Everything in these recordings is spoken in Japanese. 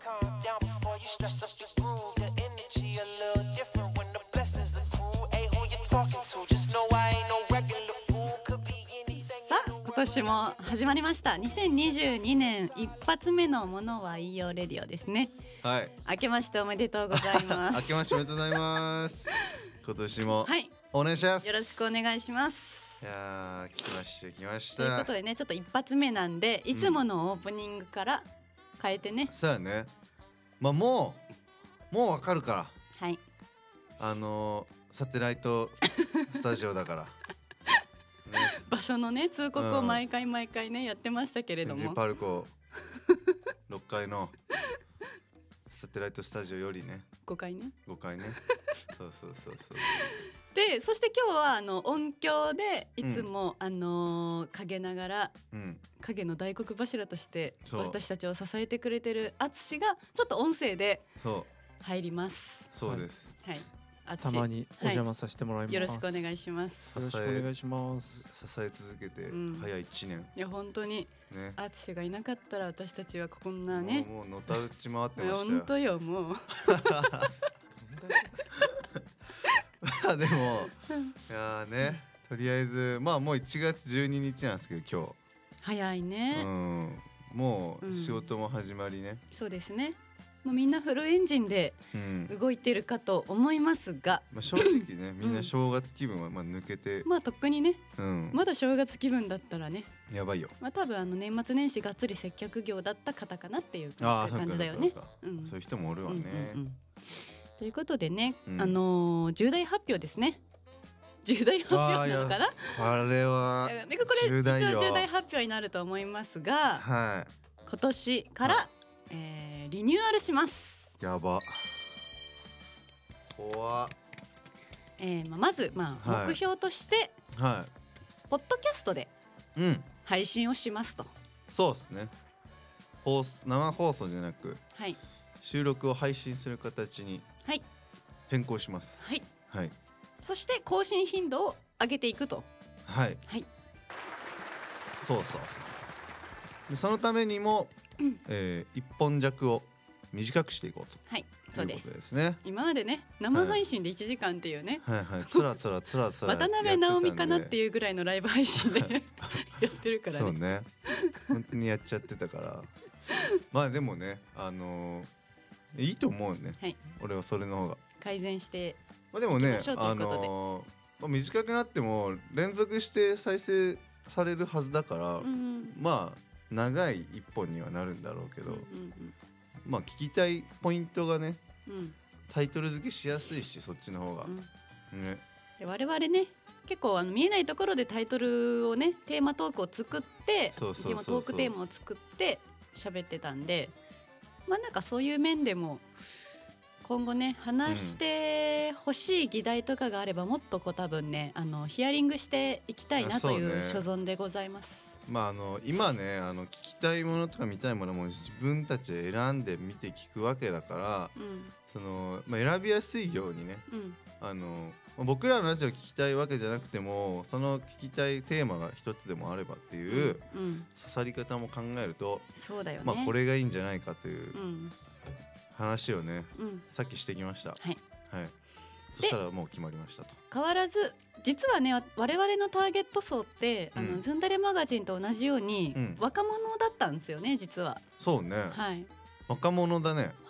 calm down before you stress up the groove. The energy a little different when the blessings accrue. Hey, who you talking to? Just know I ain't no regular fool. Could be anything. さあ今年も始まりました。2022年一発目のものは言いようレディオですね。 はい。 明けましておめでとうございます。 明けましておめでとうございます。今年もはいお願いします。 よろしくお願いします。 いやー来ました。 ということでね、ちょっと一発目なんでいつものオープニングから変えてね。 そうやね。まあもうわかるから。 はい。 サテライトスタジオだから。ね、 場所のね通告を毎回ねやってましたけれども。 ジパルコ6階のサテライトスタジオよりね。 5階ね。 そう。 でそして今日は音響でいつも、陰ながら、影の大黒柱として私たちを支えてくれてるアツシがちょっと音声で入ります。 そうです。 はい。 たまにお邪魔させてもらいます。 よろしくお願いします。 よろしくお願いします。 支え続けて早い1年。 いや本当にね。 アツシがいなかったら私たちはこんなね。 もうのたうち回ってましたよ。 本当よもう。 でもいやね、とりあえずまあもう1月12日なんですけど今日早いね。 もう仕事も始まりね。 そうですね。もうみんなフルエンジンで動いてるかと思いますが、 正直ねみんな正月気分は抜けて、 まあとっくにね、まだ正月気分だったらねやばいよ。 まあ多分年末年始がっつり接客業だった方かなっていう感じだよね。 そういう人もおるわね。 ということでね、重大発表ですね。重大発表なのかな。 あれは重大発表になると思いますが、今年からリニューアルします。 やば。怖っ。 まず目標として、ポッドキャストで配信をしますと。 そうですね。生放送じゃなく、収録を配信する形に変更します。はい。 そして更新頻度を上げていくと。 はい。そう。でそのためにも、1本弱を短くしていこうと。 はい、そうです。 ということですね。 今までね生配信で1時間っていうね、 つら渡辺直美かなっていうぐらいのライブ配信でやってるからね。 そうね。本当にやっちゃってたから。まあでもね、いいと思うね。俺はそれの方が改善してでもね、短くなっても連続して再生されるはずだから、まあ長い一本にはなるんだろうけど、まあ聞きたいポイントがね、タイトル付けしやすいし、そっちの方が、 で我々ね結構見えないところでタイトルをねテーマトークを作ってトークテーマを作って喋ってたんで、まあなんかそういう面でも今後ね話してほしい議題とかがあればもっと多分ねヒアリングしていきたいなという所存でございます。 まあ今ね聞きたいものとか見たいものも自分たちで選んで見て聞くわけだから、選びやすいようにね、僕らのラジオ聞きたいわけじゃなくてもその聞きたいテーマが一つでもあればっていう刺さり方も考えると、まあこれがいいんじゃないかという話をね、さっきしてきました。そしたらもう決まりましたと。 変わらず実はね我々のターゲット層ってズンダレマガジンと同じように若者だったんですよね実は。 そうね。若者だね。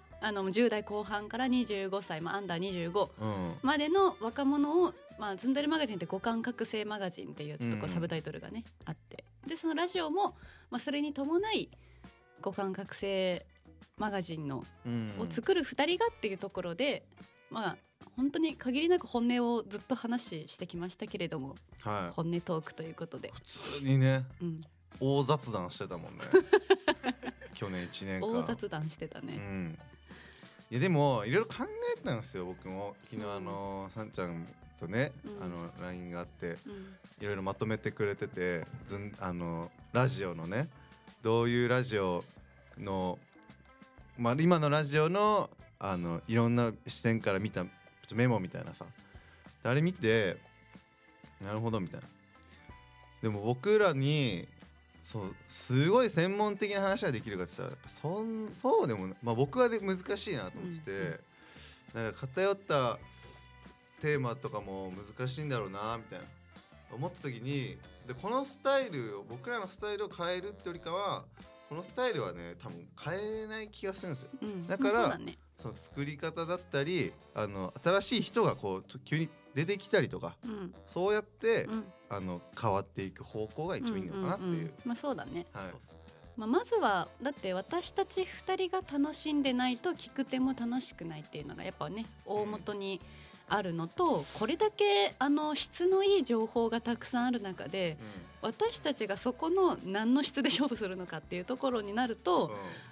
10代後半から25歳、アンダー25までの若者を、ズンダレマガジンって五感覚醒マガジンっていうちょっとサブタイトルがねあって、でそのラジオも、それに伴い五感覚醒マガジンのを作る2人がっていうところで、本当に限りなく本音をずっと話してきましたけれども、本音トークということで普通にね、大雑談してたもんね去年1年間大雑談してたね。 いやでもいろいろ考えてたんですよ僕も。昨日さんちゃんとね、LINE があっていろいろまとめてくれてて、ラジオのねどういうラジオの今のラジオのいろんな視点から見たメモみたいなさ、あれ見てなるほどみたいな。でも僕らにそうすごい専門的な話ができるかって言ったらそうでも、まあ、僕は難しいなと思ってて、なんか偏ったテーマとかも難しいんだろうなみたいな思った時に、でこのスタイルを僕らのスタイルを変えるってよりかはこのスタイルはね多分変えない気がするんですよ、だから、その作り方だったり新しい人がこう急に出てきたりとか、そうやって、変わっていく方向が一番いいのかなっていう、 まあそうだね、 はい、 まずはだって私たち2人が楽しんでないと聞く手も楽しくないっていうのがやっぱね大元にあるのと、これだけ質のいい情報がたくさんある中で、私たちがそこの何の質で勝負するのかっていうところになると、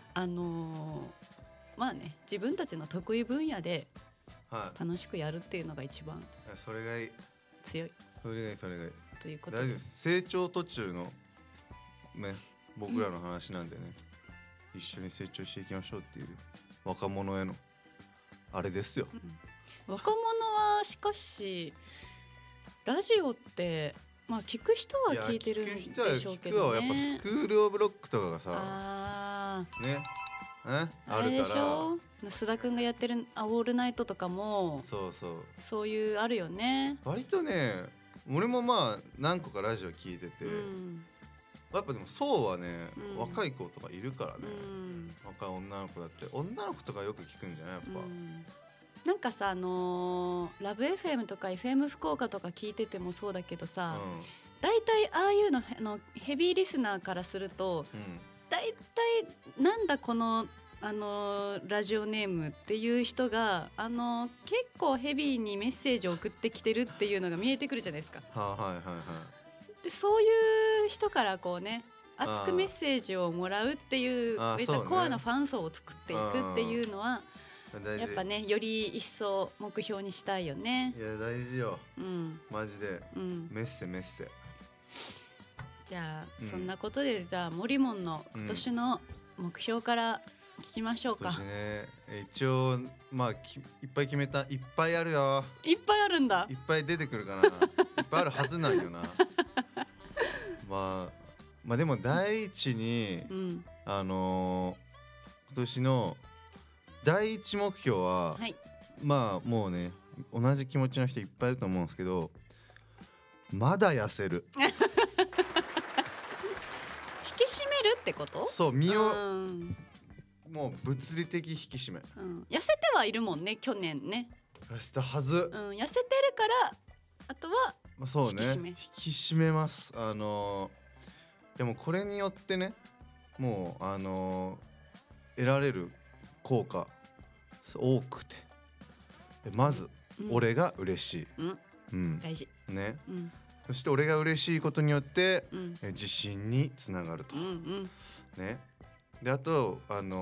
まあね自分たちの得意分野で楽しくやるっていうのが一番それがいい、 強い、 それがいいということ大丈夫です。成長途中のね僕らの話なんでね、一緒に成長していきましょうっていう若者へのあれですよ、 若者はしかしラジオってまあ聞く人は聞いてるんでしょうけどね。 やっぱスクールオブロックとかがさねあるから須田くんがやってるオールナイトとかもそういうあるよね。 割とね俺もまあ何個かラジオ聞いてて、やっぱでもそうはね、若い子とかいるからね、若い女の子だって女の子とかよく聞くんじゃないやっぱ、 なんかさラブ FM とか FM 福岡とか聞いててもそうだけどさ、だいたいああいうのヘビーリスナーからすると、だいたいなんだこのラジオネームっていう人が結構ヘビーにメッセージを送ってきてるっていうのが見えてくるじゃないですか。でそういう人からこうね熱くメッセージをもらうっていうコアなファン層を作っていくっていうのはやっぱねより一層目標にしたいよね。 いや大事よ、マジで、メッセじゃあ、そんなことでじゃあモリモンの今年の目標から聞きましょうか。 一応まあいっぱい決めた、いっぱいあるよ。 いっぱいあるんだ。 いっぱい出てくるかな。いっぱいあるはずなんよな。まあでも第一に、今年の第一目標は、まあもうね同じ気持ちの人いっぱいいると思うんですけど、まだ痩せる。 引き締めるってこと？ そう、身をもう物理的引き締め、 痩せてはいるもんね、去年ね痩せたはず、 痩せてるからあとはそうね引き締めます。でもこれによってねもう得られる効果多くて、まず、俺が嬉しい、 大事ね、そして俺が嬉しいことによって、自信につながると、ね。であと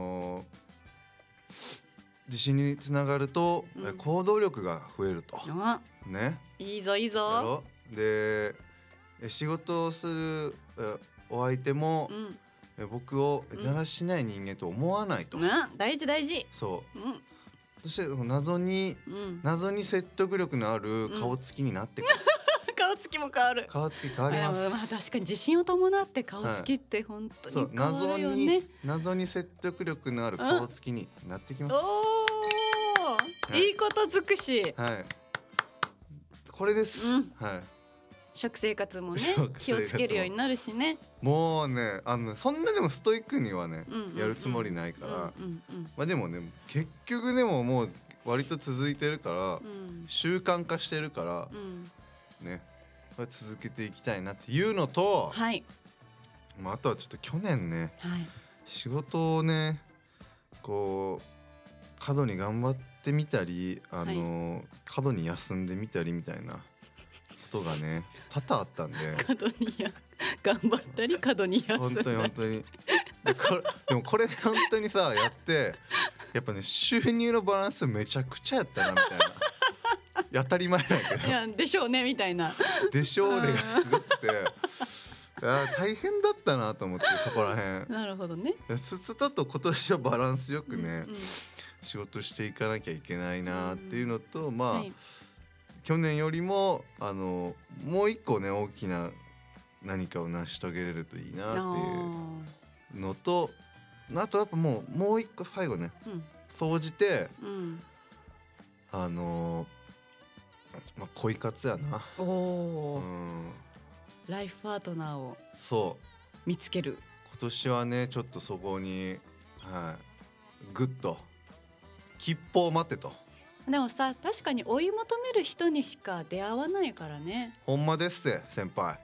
自信につながると、行動力が増えると、ね。 いいぞいいぞ。 で仕事をするお相手も、僕をだらしない人間と思わないと、 大事大事。 そう、そして謎に説得力のある顔つきになってくる。 顔つきも変わる。 顔つき変わります。 確かに自信を伴って顔つきって本当に変わるよね。 謎に説得力のある顔つきになってきます。 いいこと尽くし。 これです。 食生活もね気をつけるようになるしね。 もうねそんなでもストイックにはねやるつもりないから、まあでもね結局でももう割と続いてるから、習慣化してるからね、続けていきたいなっていうのと、まああとはちょっと去年ね、仕事をねこう過度に頑張ってみたり過度に休んでみたりみたいなことがね多々あったんで、 過度に頑張ったり過度に休んだり、 本当にでもこれ本当にさやってやっぱね収入のバランスめちゃくちゃやったなみたいな。当たり前だけど、 いやでしょうねみたいな、 でしょうねがすごくて大変だったなと思って、そこらへん。 なるほどね。 ちょっと今年はバランスよくね、仕事していかなきゃいけないなっていうのと、まあ去年よりももう一個ね大きな何かを成し遂げれるといいなっていうのと、あとやっぱもう一個最後ね、総じて、恋活やな。 ライフパートナーをそう見つける。 今年はねちょっとそこに、グッと吉報を待ってと。 でもさ、確かに追い求める人にしか出会わないからね。 ほんまですって先輩。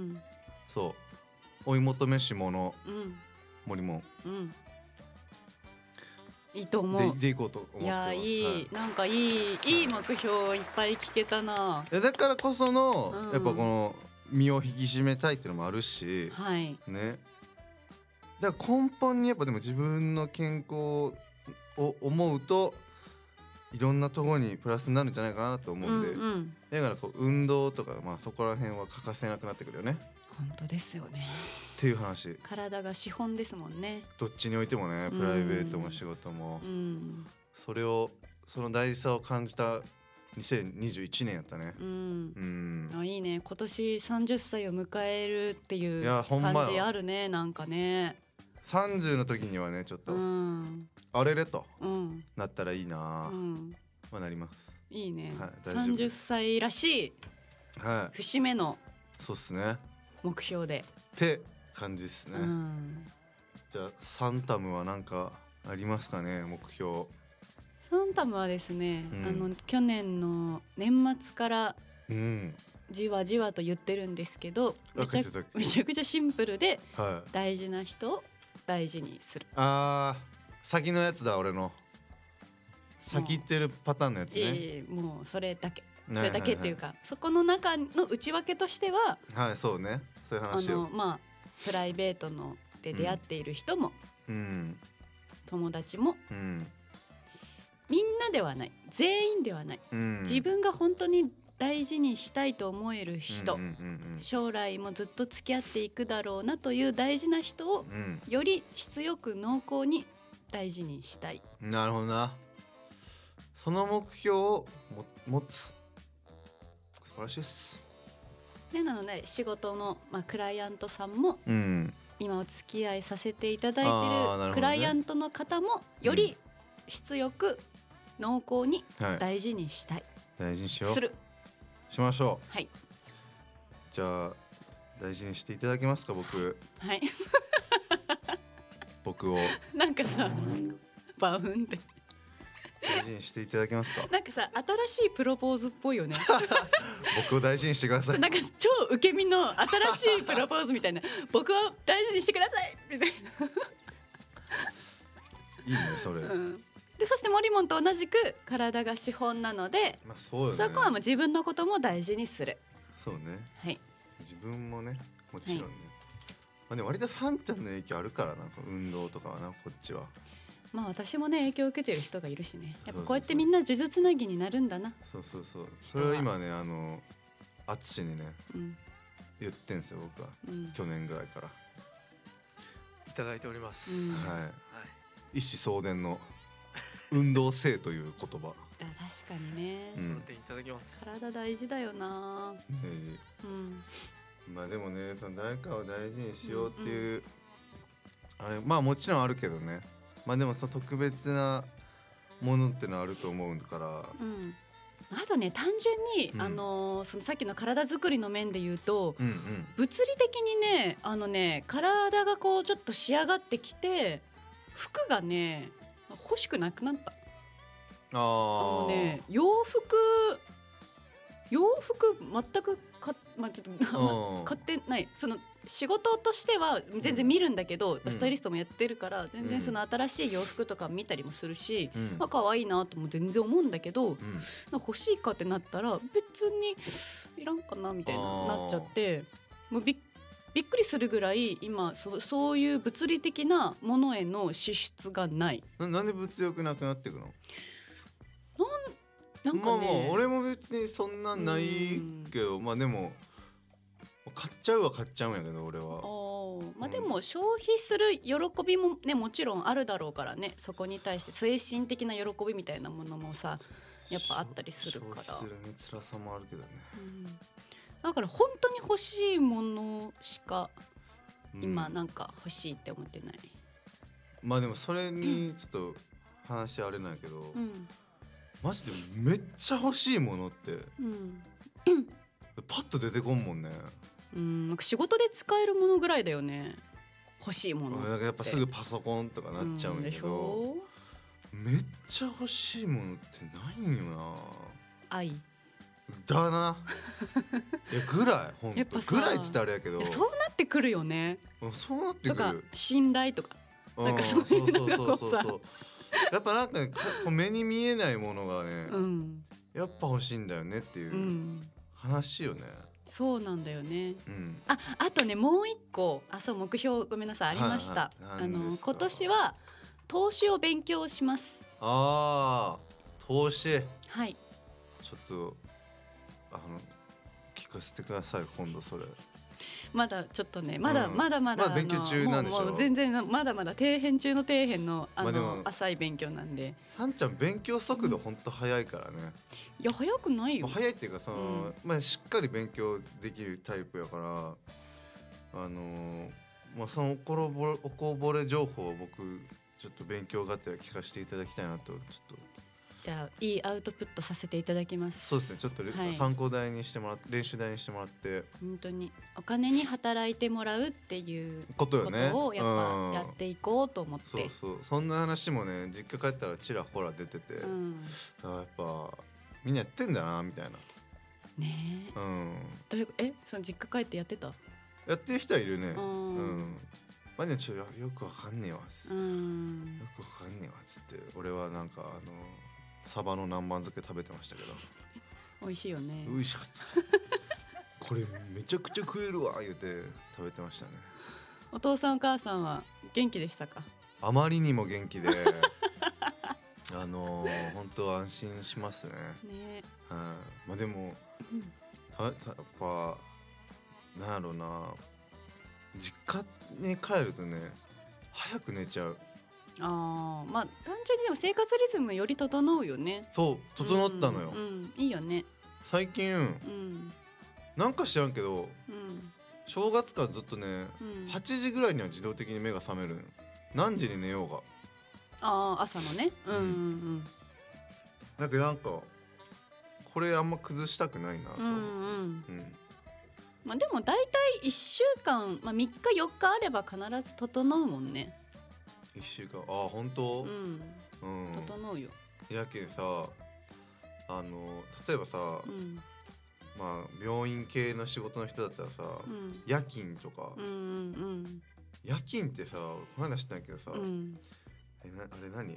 そう追い求めし者、森もいいと思う。 でいこうと思ってます。 いやいい、なんかいい目標いっぱい聞けたな。 だからこその、やっぱこの身を引き締めたいっていうのもあるし、ね。だから根本にやっぱでも自分の健康を思うといろんなところにプラスになるんじゃないかなと思うんで、だからこう運動とか、そこら辺は欠かせなくなってくるよね。 本当ですよねっていう話。 体が資本ですもんね。 どっちにおいてもね、プライベートも仕事も、その大事さを感じた2021年やったね。 いいね。今年30歳を迎えるっていう感じあるね。なんかね 30の時にはねちょっと、あれれと、なったらいいな、なります。 いいね、30歳らしい、節目のそうっすね目標でって感じですね。じゃあサンタムは何かありますかね、目標。 サンタムはですね、去年の年末からじわじわと言ってるんですけど、めちゃくちゃシンプルで、大事な人を大事にする。 先のやつだ。俺の先行ってるパターンのやつね。 もうそれだけっていうか、そこの中の内訳としては、 そうね、そういう話をプライベートので出会っている人も、友達も、みんなではない、全員ではない、自分が本当に大事にしたいと思える人、将来もずっと付き合っていくだろうなという大事な人を、より質よく濃厚に大事にしたい。 なるほどな。その目標を持つ、素晴らしいです。 でなので仕事の、クライアントさんも、今お付き合いさせていただいているクライアントの方もより質よく濃厚に大事にしたい、 大事にしよう、しましょう。じゃあ大事にしていただけますか、僕。僕をなんかさ、バウンって大事にしていただけますか。 なんかさ、新しいプロポーズっぽいよね。 僕を大事にしてください。 なんか超受け身の新しいプロポーズみたいな。僕を大事にしてくださいみたいな。 いいねそれ。 でそしてモリモンと同じく体が資本なので、 そうよね、 そこはもう自分のことも大事にする。 そうね。自分もね、もちろんね。でも割とサンちゃんの影響あるからな、運動とかはな、こっちは。 私もね影響を受けてる人がいるしね。やっぱこうやってみんな数珠つなぎになるんだな。 それは今ね、あつしにね、言ってんすよ僕は、去年ぐらいからいただいております。 一子相伝の運動性という言葉。 確かにね、 いただきます。 体大事だよな。 でもね、その誰かを大事にしようっていう、あれもちろんあるけどね、でもその特別なものってのはあると思うから、 あとね、単純に、そのさっきの体作りの面で言うと、物理的にね、体がこうちょっと仕上がってきて服がね欲しくなくなった。洋服全く買ってない。その仕事としては全然見るんだけど、スタイリストもやってるから全然その新しい洋服とか見たりもするし、可愛いなとも全然思うんだけど、欲しいかってなったら別にいらんかなみたいななっちゃって、もうびっくりするぐらい今そういう物理的なものへの支出がない。 なんで物欲なくなっていくの？ なんかね、 俺も別にそんなないけど、でも買っちゃうんやけど俺は。 でも消費する喜びもね、もちろんあるだろうからね。そこに対して精神的な喜びみたいなものもさ、やっぱあったりするから。 消費する辛さもあるけどね。 だから本当に欲しいものしか今なんか欲しいって思ってない、 まあでもそれにちょっと話あれないけど、 うん、 マジでめっちゃ欲しいものって、 うん、 パッと出てこんもんね。 仕事で使えるものぐらいだよね、欲しいものって。 なんかやっぱすぐパソコンとかなっちゃうんだけど、めっちゃ欲しいものってないんよな。 愛だな。いやぐらいほんとぐらいっつったらあれやけど、 そうなってくるよね。 そうなってくるとか信頼とか、なんかそういうのがこうさ、 やっぱなんか、ね、目に見えないものがね、 うん、 やっぱ欲しいんだよねっていう話よね。 そうなんだよね、 うん、 あとねもう一個そう目標ごめんなさいありました、今年は投資を勉強します。 投資、 はい、 ちょっと聞かせてください今度それ。 まだちょっとねまだ勉強中なんでしょ。 もう全然まだまだ底辺中の底辺の浅い勉強なんで。 さんちゃん勉強速度ほんと早いからね。 いや早くないよ。 早いっていうかしっかり勉強できるタイプやから、そのおこぼれ情報を僕ちょっと勉強がてら聞かせていただきたいなとちょっと。 じゃあいいアウトプットさせていただきます。 そうですね、ちょっと、参考台にしてもらって練習台にしてもらって、 本当にお金に働いてもらうっていうことをやっぱやっていこうと思って、 そんな話もね実家帰ったらちらほら出てて、やっぱみんなやってんだなみたいなねえ、その実家帰ってやってた？ やってる人はいるね。まあね、よくわかんねえわよくわかんねえわっつって、俺はなんかサバの南蛮漬け食べてましたけど美味しいよね。 美味しかったこれめちゃくちゃ食えるわ言うて食べてましたね。 お父さんお母さんは元気でしたか？あまりにも元気で本当安心しますね。まあでもやっぱなんやろうな、実家に帰るとね早く寝ちゃう。まあ単純にでも生活リズムより整うよね。 そう整ったのよ、 いいよね。 最近、なんか知らんけど、正月からずっとね、8時ぐらいには自動的に目が覚めるの。何時に寝ようが。 朝のね。 なんかこれあんま崩したくないなと思って。 でも大体1週間、3日4日あれば必ず整うもんね。 1週間本当？ 整うよ。 やけさ例えばさ、病院系の仕事の人だったらさ、夜勤とか、夜勤ってさこの間知ったんやけどさ、あれ何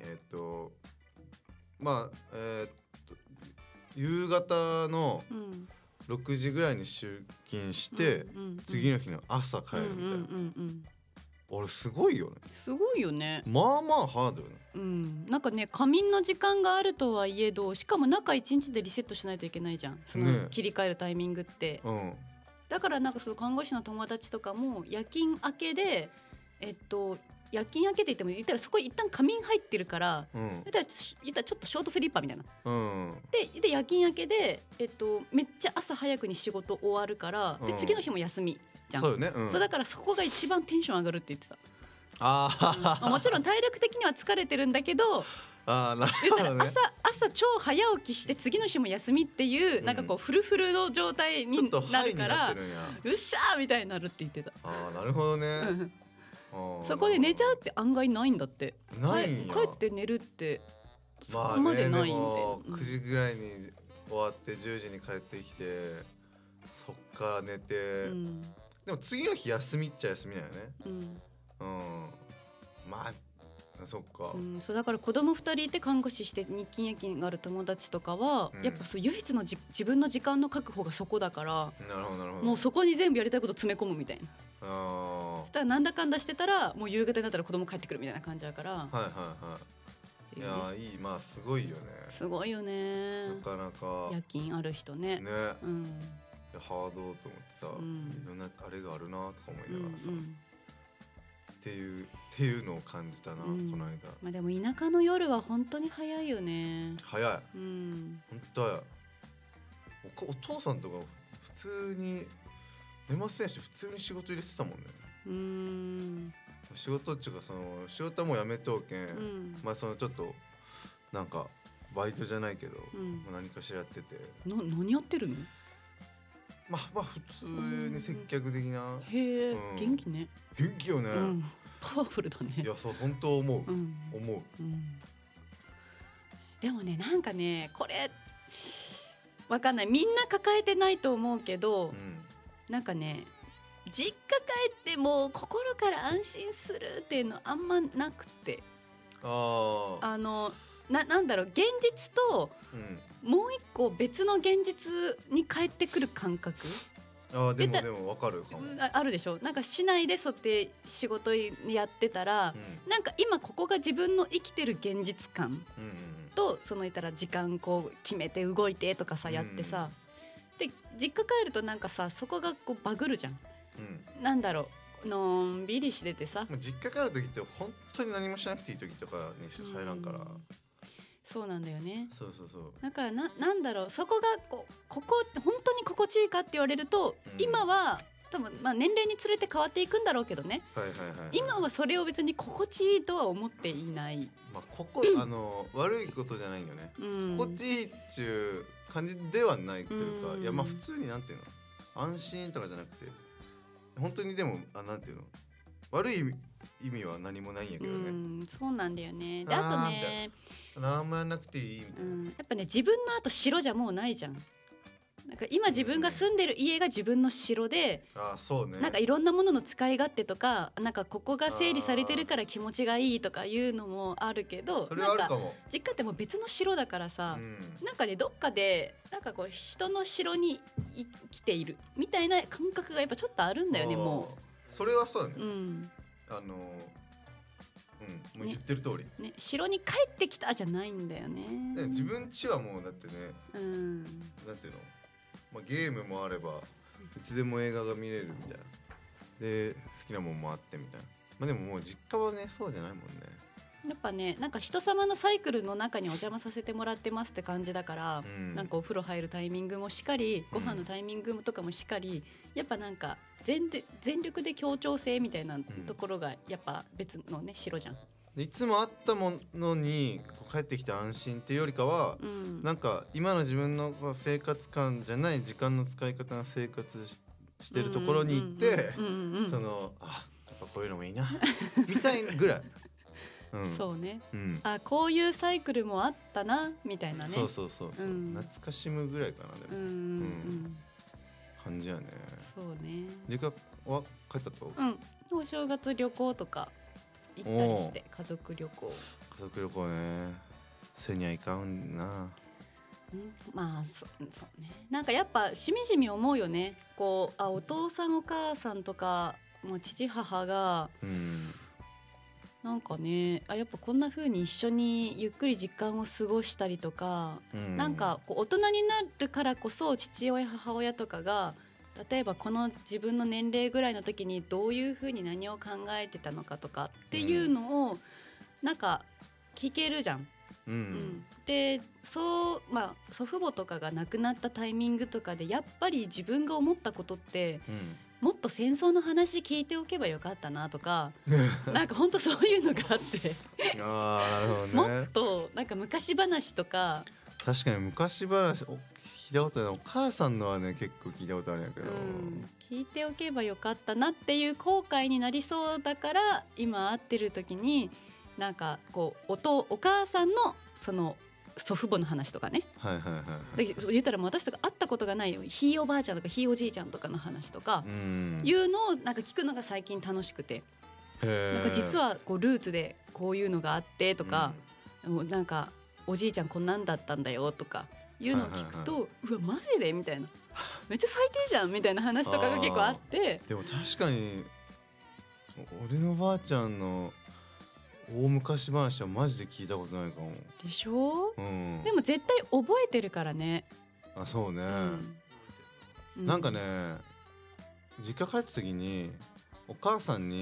夕方の6時ぐらいに出勤して、次の日の朝帰るみたいな。俺すごいよね。 すごいよね。 まあまあハードよね。 なんかね仮眠の時間があるとはいえど、しかも中1日でリセットしないといけないじゃん、その切り替えるタイミングって、だからなんかその看護師の友達とかも夜勤明けで夜勤明けって言ったらそこ一旦仮眠入ってるから、言ったらちょっとショートスリッパみたいな、で夜勤明けで、めっちゃ朝早くに仕事終わるから、で次の日も休みじゃん。 そうよね、 そうだからそこが一番テンション上がるって言ってた。もちろん体力的には疲れてるんだけど、 なるほどね、 朝超早起きして次の日も休みっていう、なんかこうフルフルの状態になるから、うっしゃーみたいになるって言ってた。 なるほどね。 そこで寝ちゃうって案外ないんだって。 ないんや。 帰って寝るってそこまでないんで、 9時ぐらいに終わって10時に帰ってきて、そっから寝て、でも次の日休みっちゃ休みだよね。まあそっか、 そうだから子供2人いて看護師して日勤夜勤がある友達とかは、やっぱそう唯一の自分の時間の確保がそこだから、もうそこに全部やりたいこと詰め込むみたいな。そしたらなんだかんだしてたらもう夕方になったら子供帰ってくるみたいな感じだから。いやいい、まあすごいよね。すごいよね。なかなか夜勤ある人ね。ハードと思ってさ、いろんなあれがあるなとか思いながらさ、っていうのを感じたな、この間。でも田舎の夜は本当に早いよね。早い。本当早い。お父さんとか通に年末年始普通に仕事入れてたもんね。仕事っていうかその仕事はもうやめておけん、まあそのちょっとなんかバイトじゃないけど、何かしらやってて。 何やってるの？ まあ普通に接客的な。 へえ、元気ね。 元気よね。 パワフルだね。 いやそう本当思う。 でもねなんかねこれわかんない、みんな抱えてないと思うけど、なんかね実家帰っても心から安心するっていうのあんまなくて、なんだろう、現実ともう一個別の現実に帰ってくる感覚。 でも分かるかも。 あるでしょ。なんか市内でそうやって仕事やってたら、なんか今ここが自分の生きてる現実感と、その言ったら時間こう決めて動いてとかさやってさ、で実家帰るとなんかさそこがこうバグるじゃん。なんだろう、のんびりしててさ。 実家帰る時って本当に何もしなくていい時とかにしか帰らんから。 そうなんだよね。 そうだからなんだろう、そこがここ本当に心地いいかって言われると、今は多分まあ年齢につれて変わっていくんだろうけどね、今はそれを別に心地いいとは思っていない。 悪いことじゃないよね、心地いいっていう感じではないというか、いやまあ普通になんていうの、安心とかじゃなくて本当にでもなんていうの、悪い意味は何もないんやけどね。 そうなんだよね。であとね、 何もやんなくていいみたいな、 やっぱね自分の後城じゃもうないじゃん。なんか今自分が住んでる家が自分の城で、 そうね、 なんかいろんなものの使い勝手とか、なんかここが整理されてるから気持ちがいいとかいうのもあるけど、 それはあるかも。 実家ってもう別の城だからさ、なんかねどっかでなんかこう人の城に来ているみたいな感覚がやっぱちょっとあるんだよね。もうそれはそうだね。もう言ってる通り、 ね、城に帰ってきたじゃないんだよね。 自分家はもうだってね、なんていうの、ゲームもあればいつでも映画が見れるみたいなで、好きなもんもあってみたいな。でももう実家はねそうじゃないもんね。 やっぱね、なんか人様のサイクルの中にお邪魔させてもらってますって感じだから、なんかお風呂入るタイミングもしっかり、ご飯のタイミングとかもしっかり、やっぱなんか全力で協調性みたいなところがやっぱ別のね城じゃん。 いつもあったものに帰ってきて安心っていうよりかは、なんか今の自分の生活感じゃない時間の使い方が生活してるところに行って、そのやっぱこういうのもいいなみたいなぐらい。 そうね、こういうサイクルもあったなみたいなね。 そう、懐かしむぐらいかな。でも感じやね。 そうね。 実家は帰ったと？ お正月旅行とか行ったりして、家族旅行ね。せにはいかんな。 まあそうね。なんかやっぱしみじみ思うよね。こうお父さんお母さんとかもう父母が、なんかねやっぱこんな風に一緒にゆっくり時間を過ごしたりとか、なんかこう大人になるからこそ父親母親とかが例えばこの自分の年齢ぐらいの時にどういう風に何を考えてたのかとかっていうのをなんか聞けるじゃん。で祖父母とかが亡くなったタイミングとかでやっぱり自分が思ったことって、もっと戦争の話聞いておけばよかったなとかなんか本当そういうのがあってなるほどね。 もっとなんか昔話とか。 確かに昔話聞いたことない。お母さんのはね結構聞いたことあるんやけど、 聞いておけばよかったなっていう後悔になりそうだから、今会ってる時になんかこうお母さんのその祖父母の話とかね、言ったら私とか会ったことがないよひいおばあちゃんとかひいおじいちゃんとかの話とかいうのをなんか聞くのが最近楽しくて、なんか実はこうルーツでこういうのがあってとか、なんかおじいちゃんこんなんだったんだよとかいうのを聞くと、うわマジでみたいな、めっちゃ最低じゃんみたいな話とかが結構あって。 でも確かに俺のばあちゃんの大昔話はマジで聞いたことないかも。 でしょ、でも絶対覚えてるからね。 そうね、なんかね実家帰った時にお母さんが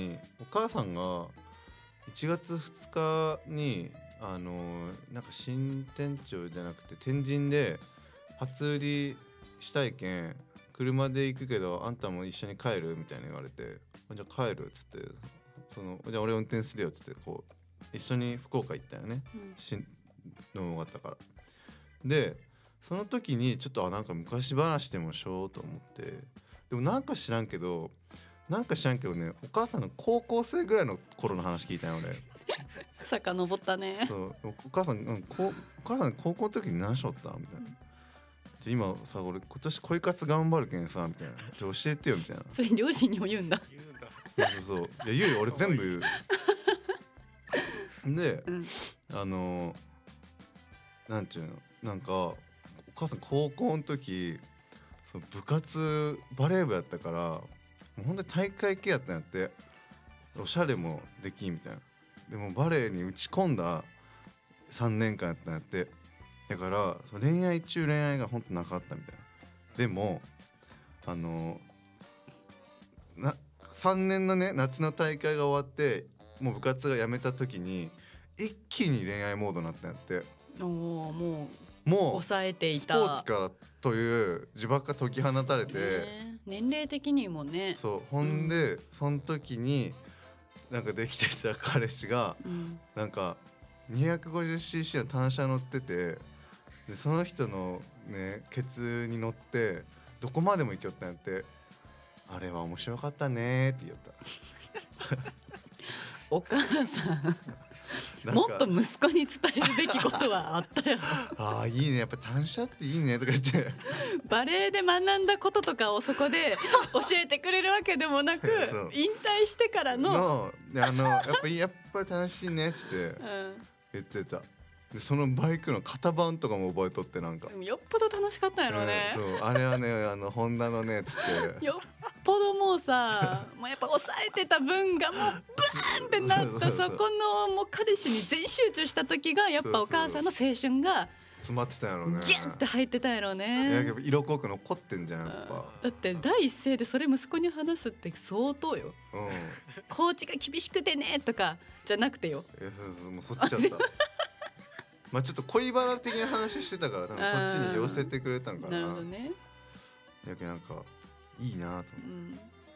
1月2日になんか新店長じゃなくて天神で初売りしたいけん車で行くけどあんたも一緒に帰るみたいに言われて、じゃあ帰るっつって、じゃあ俺運転するよっつってこう一緒に福岡行ったよね、飲み終わったから。でその時にちょっとなんか昔話でもしようと思って、でもなんか知らんけどね、お母さんの高校生ぐらいの頃の話聞いたよ俺。 遡ったね。 そうお母さん高校の時に何しよったみたいな、今さ俺今年恋活頑張るけんさみたいな、教えてよみたいな。 それ両親にも言うんだ。 そういや言うよ俺全部言うで、なんていうの、なんかお母さん高校の時その部活バレー部やったからもうほんとに大会系やったんやって。おしゃれもできんみたいな。でもバレーに打ち込んだ3年間やったんやって。だから恋愛中恋愛がほんとなかったみたいな。でも3年のね夏の大会が終わってもう部活がやめた時に一気に恋愛モードになったんやって。 もう抑えていたスポーツからという呪縛が解き放たれて、 年齢的にもね。 そうほんで、その時になんかできてた彼氏が、なんか 250cc の単車乗ってて、でその人のねケツに乗ってどこまでも行きよったんやって。あれは面白かったねって言ったお母さんもっと息子に伝えるべきことはあったよああいいね、やっぱ単車っていいねとか言ってバレエで学んだこととかをそこで教えてくれるわけでもなく引退してからのやっぱり楽しいねっつって言ってた。でそのバイクの型番とかも覚えとって、なんかでもよっぽど楽しかったんやろうね、 そうあれはねホンダのねっつってよっぽどもうさもうやっぱ抑えてた分がもうブーンってなったそこのもう彼氏に全集中した時がやっぱお母さんの青春が詰まってたんやろうね。 ギュンって入ってたんやろうね。 色濃く残ってんじゃんやっぱ。 だって第一声でそれ息子に話すって相当よ、コーチが厳しくてねとかじゃなくてよ。 もうそっちだったまあちょっと恋バナ的な話してたから多分そっちに寄せてくれたんかな。 なるほどね。 なんかいいなと思って、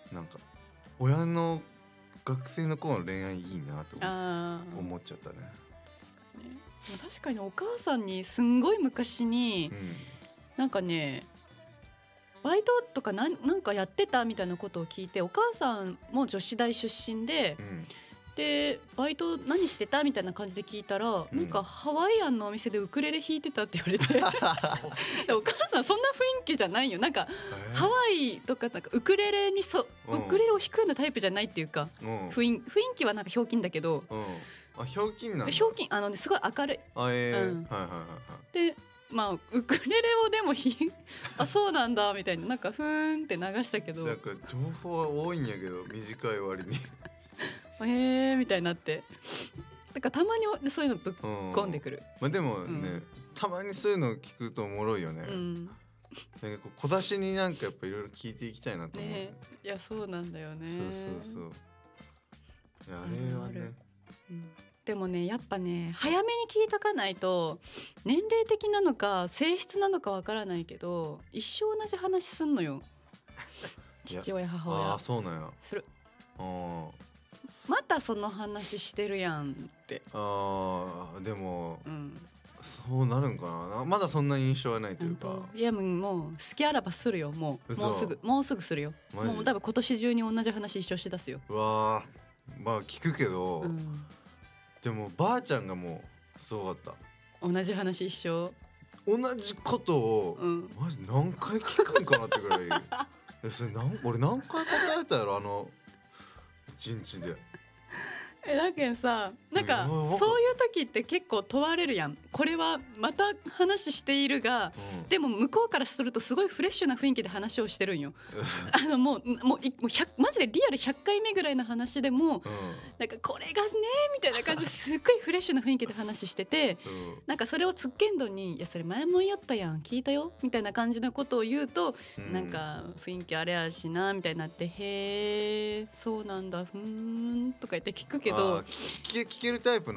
なんか親の学生の頃の恋愛いいなと思っちゃったね。 確かにお母さんにすんごい昔に、なんかねバイトとかなんかやってたみたいなことを聞いて、お母さんも女子大出身で、でバイト何してたみたいな感じで聞いたら、なんかハワイアンのお店でウクレレ弾いてたって言われてお母さんそんな雰囲気じゃないよ。なんかハワイとかなんかウクレレにウクレレを弾くようなタイプじゃないっていうか、雰囲気はなんかひょうきんだけど、 ひょうきんなんだ。 ひょうきんすごい明るい。でまあウクレレをでもそうなんだみたいな、なんかふーんって流したけど、 なんか情報は多いんやけど短い割にみたいになって、だからたまにそういうのぶっ込んでくる。 まあでもね、たまにそういうの聞くとおもろいよね。なんか小出しになんかやっぱいろいろ聞いていきたいなと思うね。 いやそうなんだよね。 そういやあれはね。 でもねやっぱね早めに聞いとかないと、年齢的なのか性質なのかわからないけど一生同じ話すんのよ父親母親。 あそうなんや。 する。またその話してるやんって。 でも、そうなるんかな。まだそんな印象はないというか。 いやもう好きあらばするよ。もうすぐするよ。もう多分今年中に同じ話一生しだすよ。 うわまあ聞くけど、でもばあちゃんがもうすごかった。 同じ話一生同じことを、マジ何回聞くんかなってぐらいそれ俺何回答えたやろ一日で。 だけんさ、なんかそういう時って結構問われるやん。これはまた話しているが、でも向こうからするとすごいフレッシュな雰囲気で話をしてるんよもうマジでリアル100回目ぐらいの話でも、なんかこれがねみたいな感じですっごいフレッシュな雰囲気で話してて、なんかそれをつっけんどに、いやそれ前も言ったやん聞いたよみたいな感じのことを言うと、なんか雰囲気あれやしなみたいになって、へーそうなんだふーんとか言って聞くけど、 聞けるタイプの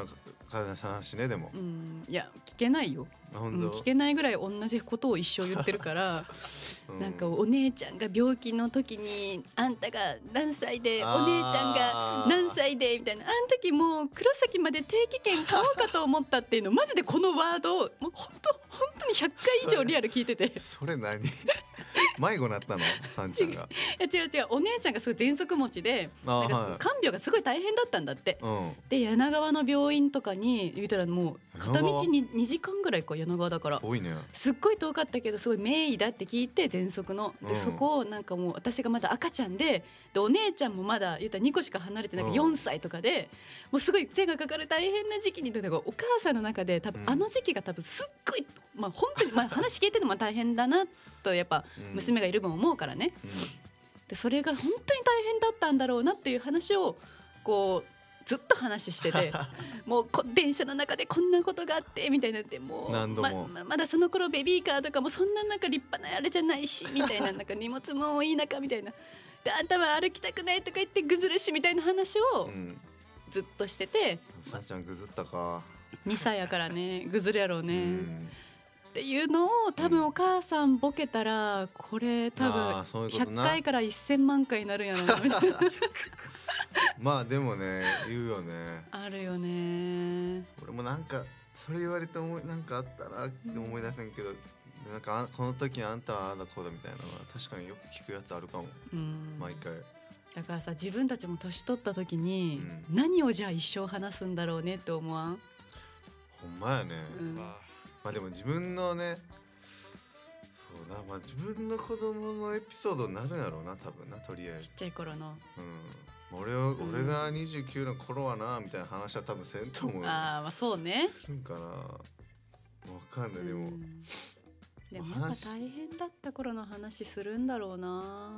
話ね。でもいや聞けないよ。聞けないぐらい同じことを一生言ってるからなんかお姉ちゃんが病気の時にあんたが何歳でお姉ちゃんが何歳でみたいな、あん時もう黒崎まで定期券買おうかと思ったっていうのマジでこのワードをもう本当に100回以上リアル聞いててそれ何迷子なったのさんちゃんが。 いや違うお姉ちゃんがすごい喘息持ちでなんか看病がすごい大変だったんだって、で柳川の病院とかに言うたらもう片道に2時間ぐらいか、柳川だから遠いね。 すっごい遠かったけどすごい名医だって聞いて喘息ので、そこをなんかもう私がまだ赤ちゃんでお姉ちゃんもまだ言うたら2個しか離れてなんか4歳とかでもうすごい手がかかる大変な時期にお母さんの中で多分あの時期が多分すっごい本当に話聞いてるのも大変だなとやっぱ娘がいる分思うからね、でそれが本当に大変だったんだろうなっていう話をこうずっと話しててもう電車の中でこんなことがあってみたいになってもう何度もまだその頃ベビーカーとかもそんな立派なあれじゃないしみたいな、なんか荷物も多い中みたいなであんたは歩きたくないとか言ってぐずるしみたいな話をずっとしてて、 さんちゃんぐずったか 2歳やからねぐずるやろうね、っていうのを多分お母さんボケたらこれ多分100回から1000万回になるんやろうなみたいなまあでもね言うよね。あるよね。 俺もなんかそれ言われてなんかあったなって思い出せんけど、なんかこの時あんたはああだこうだみたいなのは確かによく聞くやつあるかも、毎回。 だからさ自分たちも年取った時に、何をじゃあ一生話すんだろうねって思わん？ ほんまやね、まあでも自分のねそうな、まあ自分の子供のエピソードになるんやろうな多分な、とりあえずちっちゃい頃の俺が29の頃はなみたいな話は多分せんと思う。 まあそうね。 するんかな、わかんない。でもやっぱ大変だった頃の話するんだろうな。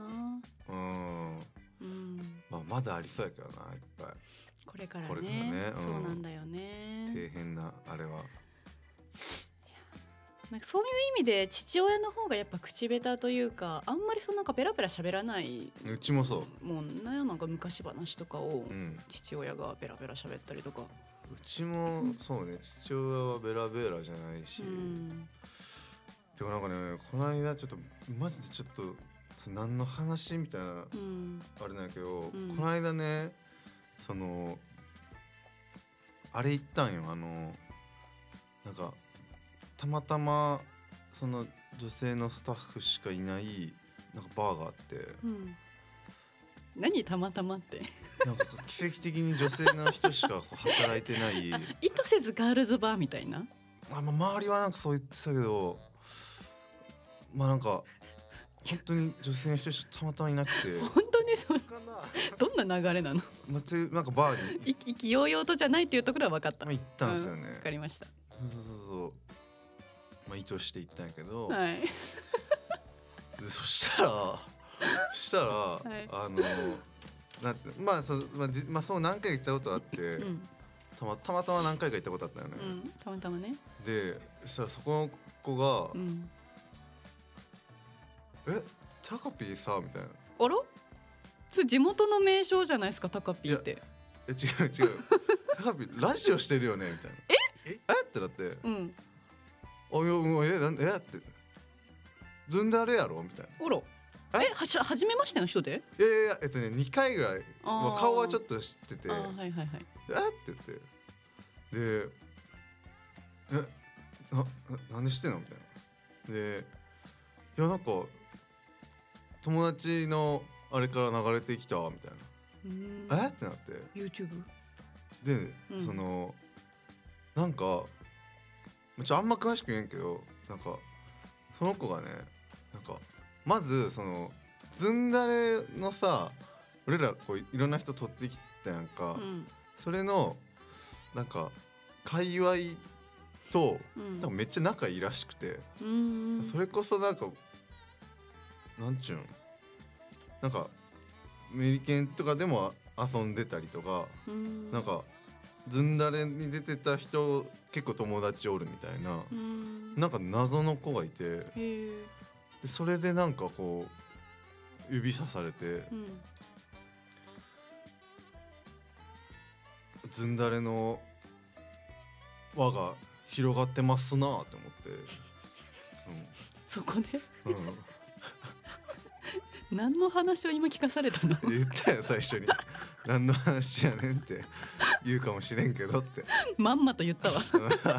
まあまだありそうやけどな、いっぱいこれからね。そうなんだよね。 底辺なあれはなんかそういう意味で父親の方がやっぱ口下手というか、あんまりなんかペラペラ喋らない。 うちもそうもうなんか昔話とかを父親がペラペラ喋ったりとか、 うちもそうね、父親はベラベラじゃないし、でもなんかねこの間ちょっとマジでちょっと何の話みたいな、あれなんやけど、この間ねあれ行ったんよ、なんかたまたまその女性のスタッフしかいないなんかバーがあって、 何たまたまってなんか奇跡的に女性の人しか働いてない意図せずガールズバーみたいな。 周りはなんかそう言ってたけど、なんか本当に女性の人しかたまたまいなくて本当にそうどんな流れなの？ なんかバーに意気揚々とじゃないっていうところは分かった。 行ったんですよね。 分かりました。 そう意図して行ったんやけど、 でそしたらなんてそう何回か行ったことあって、たまたま何回か行ったことあったよね。 たまたまね。 でそしたらそこの子がタカピーさみたいな。 あら？それ地元の名称じゃないですか、タカピーって。 違うタカピーラジオしてるよねみたいな。ってなって、なんでってずんであれやろみたいな。 初めましての人で？ いや2回ぐらい顔はちょっと知ってて、って言ってでなんで知ってんのみたいな。でいやなんか友達のあれから流れてきたみたいな。ってなって YouTube で、なんかあんま詳しく言えんけど、なんかその子がね、なんかまずずんだれのさ、俺らこういろんな人取ってきたやんか、それのなんか界隈と、なんかめっちゃ仲いいらしくて、それこそなんかなんちゅうん、なんかメリケンとかでも遊んでたりとか、なんかずんだれに出てた人結構友達おるみたいな、なんか謎の子がいて、でそれでなんかこう指さされて、ずんだれの輪が広がってますなって思って、 そこでうん何の話を今聞かされたの？ 言ったよ最初に何の話やねんって言うかもしれんけどってまんまと言ったわ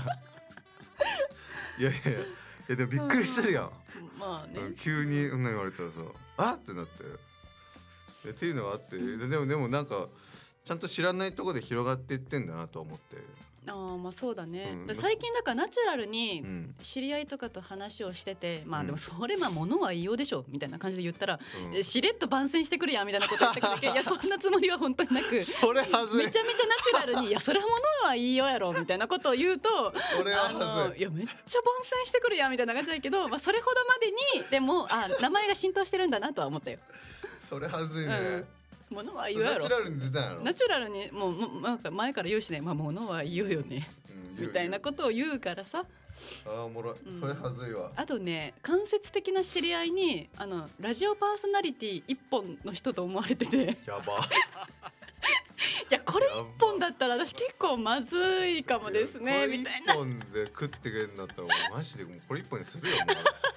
いやでもびっくりするやん、 まあね、 急にそんな言われたらさあってなってっていうのがあって、でもなんかちゃんと知らないところで広がっていってんだなと思って。 まあそうだね、最近だからナチュラルに知り合いとかと話をしてて、まあでもそれ物は言いようでしょみたいな感じで言ったら、しれっと番宣してくるやんみたいなこと言ってくるけどいやそんなつもりは本当になくそれはずいめちゃめちゃナチュラルにいやそれは物は言いようやろみたいなことを言うとそれははずいいやめっちゃ番宣してくるやんみたいな感じだけど、それほどまでにでも名前が浸透してるんだなとは思ったよ。 それはずいね、 物は言うやろ。 ナチュラルに出たんやろ。 ナチュラルにもうなんか前から言うしね、物は言うよね、みたいなことを言うからさ。 おもろい、それはずいわ。 あとね間接的な知り合いにラジオパーソナリティ一本の人と思われててやばいやこれ一本だったら私結構まずいかもですねみたいな。 これ一本で食ってくれるんだったらマジでもうこれ一本にするよもう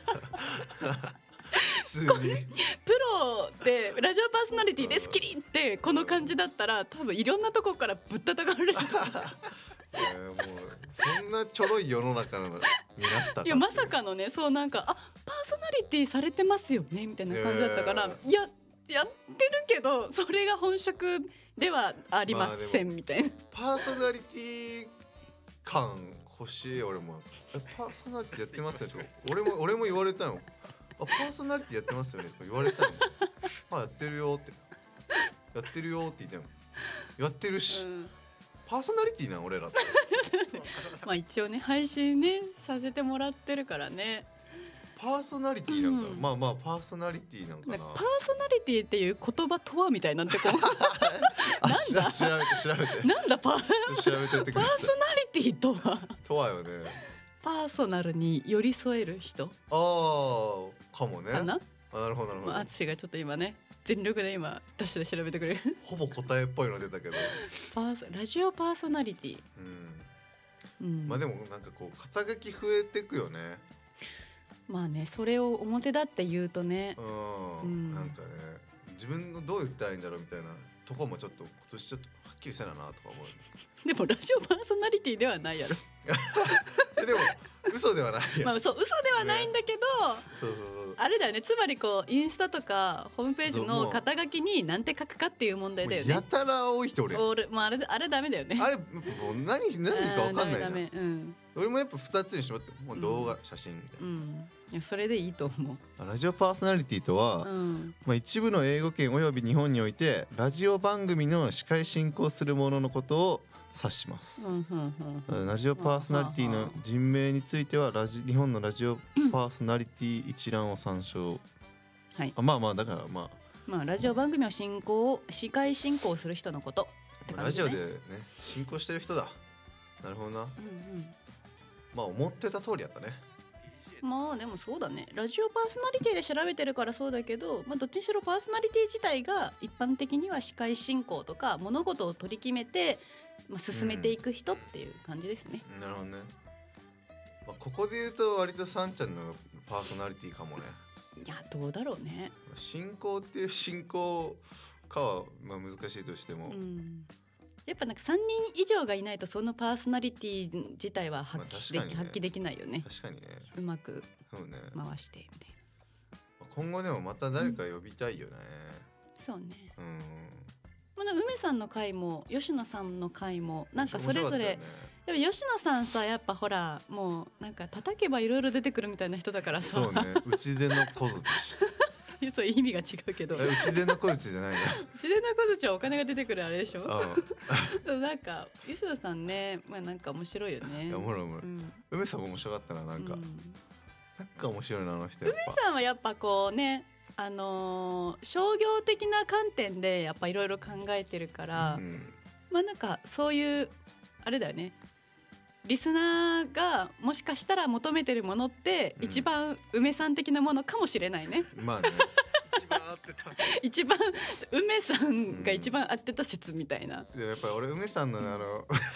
普通にプロでラジオパーソナリティでスキリってこの感じだったら多分いろんなとこからぶったたかれると思うもうそんなちょろい世の中になったか。 いやまさかのね、そうなんかパーソナリティされてますよねみたいな感じだったから、やってるけどそれが本職ではありませんみたいな。 パーソナリティ感欲しい。俺もパーソナリティやってますよと俺も言われたよ。パーソナリティやってますよねと言われたの。やってるよってやってるよって言ってもやってるし、パーソナリティな俺らってまあ一応ね配信ねさせてもらってるからね。 パーソナリティなんか、まあパーソナリティなんかな。 パーソナリティっていう言葉とはみたいなんてこうなんだ調べてなんだ調べてってくパーれてソナリティとはとはよね。 パーソナルに寄り添える人かもね。 かな。 なるほどなるほど。 あつしがちょっと今ね全力で今ダッシュで調べてくれるほぼ答えっぽいの出たけどラジオパーソナリティ、 まあでもなんかこう肩書き増えてくよね。 まあねそれを表だって言うとね、 なんかね自分のどう言ったらいいんだろうみたいなとこもちょっと今年ちょっとはっきりせななとか思う。 でもラジオパーソナリティではないやろでも嘘ではないよ。 まあそう嘘ではないんだけど、 そうあれだよね、つまりこうインスタとかホームページの肩書きに何て書くかっていう問題だよね。 やたら多い人俺まああれダメだよね。 あれもう何か分かんないじゃん。 ダメ、 俺もやっぱ2つにしまってもう動画、写真みたいな、 いやそれでいいと思う。 ラジオパーソナリティとは、一部の英語圏および日本においてラジオ番組の司会進行する者のことを指します。ラジオパーソナリティの人名については日本のラジオパーソナリティ一覧を参照。はい、まあだからまあラジオ番組を司会進行する人のことって感じね。 ラジオでね進行してる人だ。なるほどな。まあ思ってた通りやったね。 まあでもそうだね、ラジオパーソナリティで調べてるからそうだけど、どっちにしろパーソナリティ自体が一般的には司会進行とか物事を取り決めて、進めていく人っていう感じですね。 なるほどね。ここで言うと割とさんちゃんのパーソナリティかもね。 いやどうだろうね。 進行っていう進行かは難しいとしても、 やっぱなんか3人以上がいないとそのパーソナリティ自体は発揮できないよね。確かにね。うまく回してみたいな。 今後でもまた誰か呼びたいよね。 そうね。梅さんの回も吉野さんの回もなんかそれぞれ、でも吉野さんさやっぱほらもうなんか叩けばいろいろ出てくるみたいな人だからさ。 そうね。うちでの小槌。 そう意味が違うけど。 うちでの小槌じゃないの。 うちでの小槌はお金が出てくるあれでしょ。なんか吉野さんね、なんか面白いよね。 おもろいおもろい。梅さんも面白かったな、なんか面白いなあの人。 梅さんはやっぱこうね、商業的な観点でやっぱいろいろ考えてるから、なんかそういうあれだよね。リスナーがもしかしたら求めてるものって一番梅さん的なものかもしれないね。 まあね。 一番梅さんが一番合ってた説みたいな。 やっぱり俺梅さんの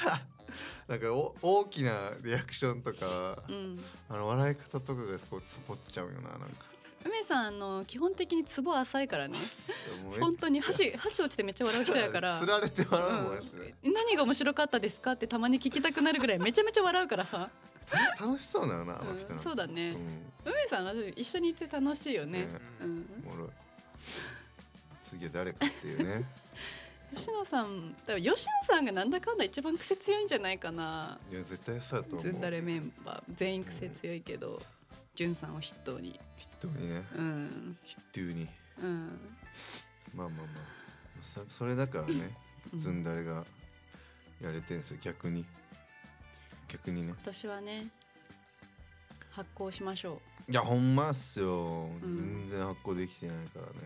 なんか大きなリアクションとか、笑い方とかがこうつぼっちゃうよな。なんか梅さん基本的にツボ浅いからね。本当に箸落ちてめっちゃ笑う人やからつられて笑うもん、 何が面白かったですかってたまに聞きたくなるぐらいめちゃめちゃ笑うからさ。 楽しそうなのな、あの人。 そうだね。梅さんは一緒にいて楽しいよね。 おもろい。次は誰かっていうね。 吉野さん、多分吉野さんがなんだかんだ一番癖強いんじゃないかな。 いや絶対そうだと思う。 ずんだれメンバー全員癖強いけど、じゅんさんを筆頭に。 筆頭にね。筆頭に。まあそれだからね、ずんだれがやれてんすよ、逆にね。 今年はね、発行しましょう。いやほんまっすよ、全然発行できてないからね。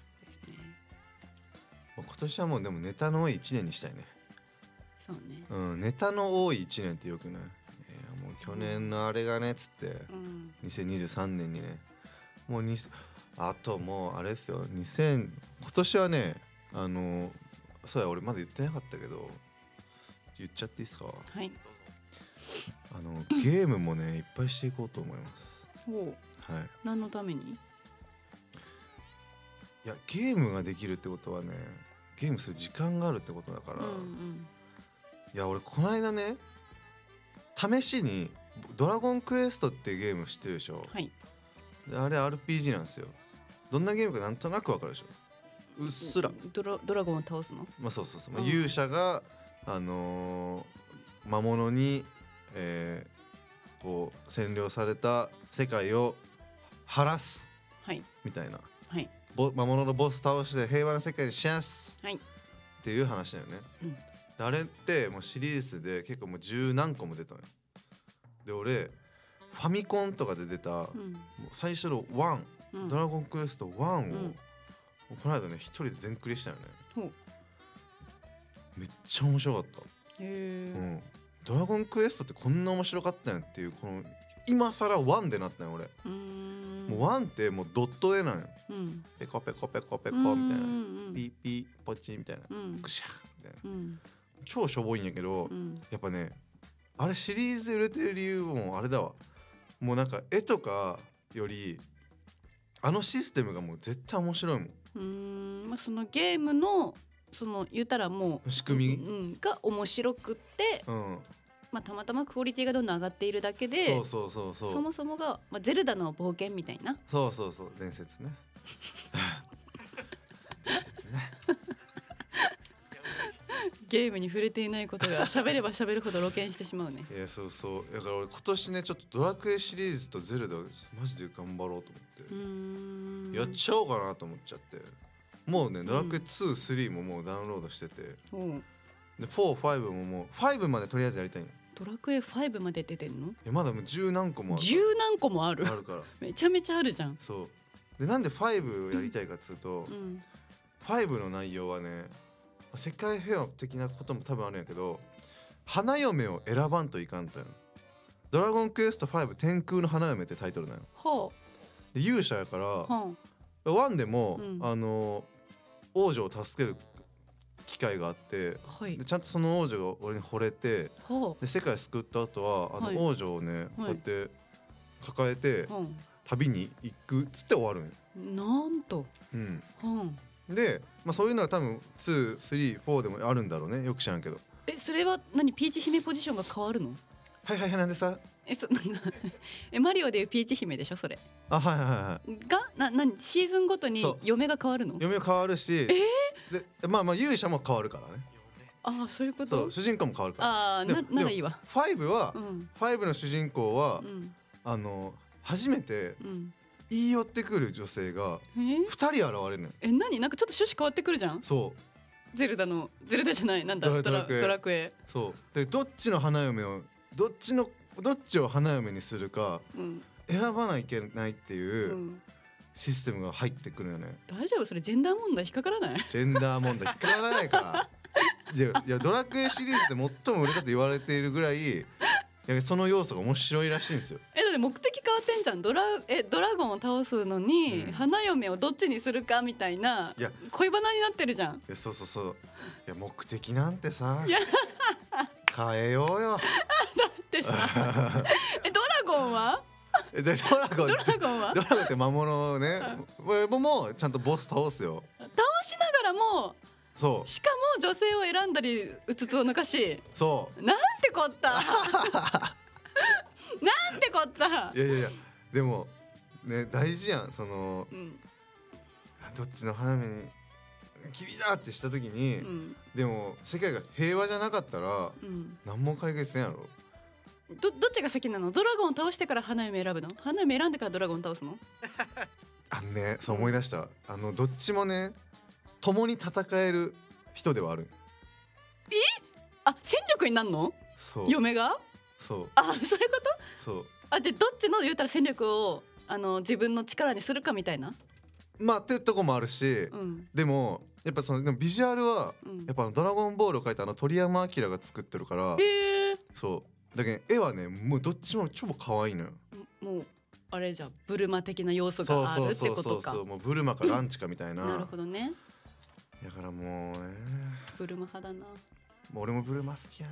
今年はもうでもネタの多い1年にしたいね。 そうね。 ネタの多い1年ってよくない？もう去年のあれがねっつって、2023年にね、もうあともうあれですよ、今年はね、そうや俺まだ言ってなかったけど言っちゃっていいですか？ はい。 ゲームもねいっぱいしていこうと思います。はい。 何のために？ いやゲームができるってことはね、ゲームする時間があるってことだから、いや俺この間ね試しにドラゴンクエストっていうゲーム知ってるでしょ。 はい。 であれ RPG なんですよ。どんなゲームかなんとなくわかるでしょ。うっすらドラゴンを倒すの？ まあそう、勇者が魔物に、こう占領された世界を晴らす、みたいな、魔物のボス倒して平和な世界にしやす、っていう話だよね。あれってもうシリーズで結構もう十何個も出たのよ。で俺ファミコンとかで出た、もう最初の1、ドラゴンクエスト1を、この間ね一人で全クリしたよね。めっちゃ面白かった。ドラゴンクエストってこんな面白かったんやっていう、この今更1でなったんよ俺。もう1ってもうドット絵なんよ。ペコペコペコペコみたいな、ピーピーポチみたいな、グシャーみたいな、超しょぼいんやけど、やっぱねあれシリーズで売れてる理由もあれだわ。もうなんか絵とかよりあのシステムがもう絶対面白いもん。 そのゲームのその言ったらもう仕組み、 が面白くって、たまたまクオリティがどんどん上がっているだけで、そもそもが、ゼルダの冒険みたいな。 そう伝説ね。伝説ね。 ゲームに触れていないことが喋れば喋るほど露見してしまうね。 いやそうだから俺今年ねちょっとドラクエシリーズとゼルダマジで頑張ろうと思ってやっちゃおうかなと思っちゃって、もうねドラクエ2、3ももうダウンロードしてて、で4、5ももう5までとりあえずやりたいの。 ドラクエ5まで出てんの？いやまだもう十何個もある。 十何個もあるからめちゃめちゃあるじゃん。 そうでなんで5をやりたいかっていうと、5の内容はね世界平和的なことも多分あるんやけど、花嫁を選ばんといかんと。ドラゴンクエスト5天空の花嫁ってタイトルなの。で勇者やから、1でも、王女を助ける機会があって、でちゃんとその王女が俺に惚れて、で世界救った後は王女をね、こうやって抱えて、旅に行くっつって終わるんよ。 なんと、 で、そういうのは多分2、3、4でもあるんだろうね。よく知らんけど。 それは何？ピーチ姫ポジションが変わるの？ はいなんでさ。 マリオでいうピーチ姫でしょそれ。 が何シーズンごとに嫁が変わるの？嫁変わるし、で勇者も変わるからね。 そういうこと。 そう主人公も変わるから。 ならいいわ。 5の主人公は、初めて言い寄ってくる女性が2人現れるのよ。 なんかちょっと趣旨変わってくるじゃん。ゼルダじゃない、なんだドラクエ。 そうでどっちの花嫁をどっちを花嫁にするか選ばないといけないっていうシステムが入ってくるよね。 大丈夫？それジェンダー問題引っかからない？ ジェンダー問題引っかからないからいやドラクエシリーズで最も売れたと言われているぐらいその要素が面白いらしいんですよ。 だって目的変わってんじゃん。ドラゴンを倒すのに、花嫁をどっちにするかみたいな恋バナになってるじゃん。 そういや目的なんてさ変えようよ。 ってさドラゴンはドラゴンはドラゴンって魔物をね、もうちゃんとボス倒すよ。 倒しながらもそうしかも女性を選んだりうつつを抜かし、 そうなんてこったなんてこったいやでもね大事やんその、どっちの花嫁に君だってした時に、でも世界が平和じゃなかったら、何も解決せんやろ。 どっちが先なの？ドラゴンを倒してから花嫁選ぶの？花嫁選んでからドラゴン倒すの？ そう思い出した、どっちもね共に戦える人ではある。 戦力になんの？ そう嫁が？そういうこと？そうでどっちの言うたら戦力を自分の力にするかみたいなっていうとこもあるし、でもやっぱでもビジュアルは、やっぱドラゴンボールを描いた鳥山明が作ってるから、そうだけど絵はねもうどっちも超可愛いのよ。 もうあれじゃブルマ的な要素があるってことか。 そうもうブルマかランチかみたいな。 なるほどね。 だからもうねブルマ派だな。 俺もブルマ好きやね。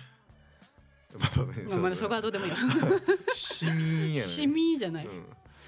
まだそこはどうでもいいわ。 シミやね。 シミじゃない。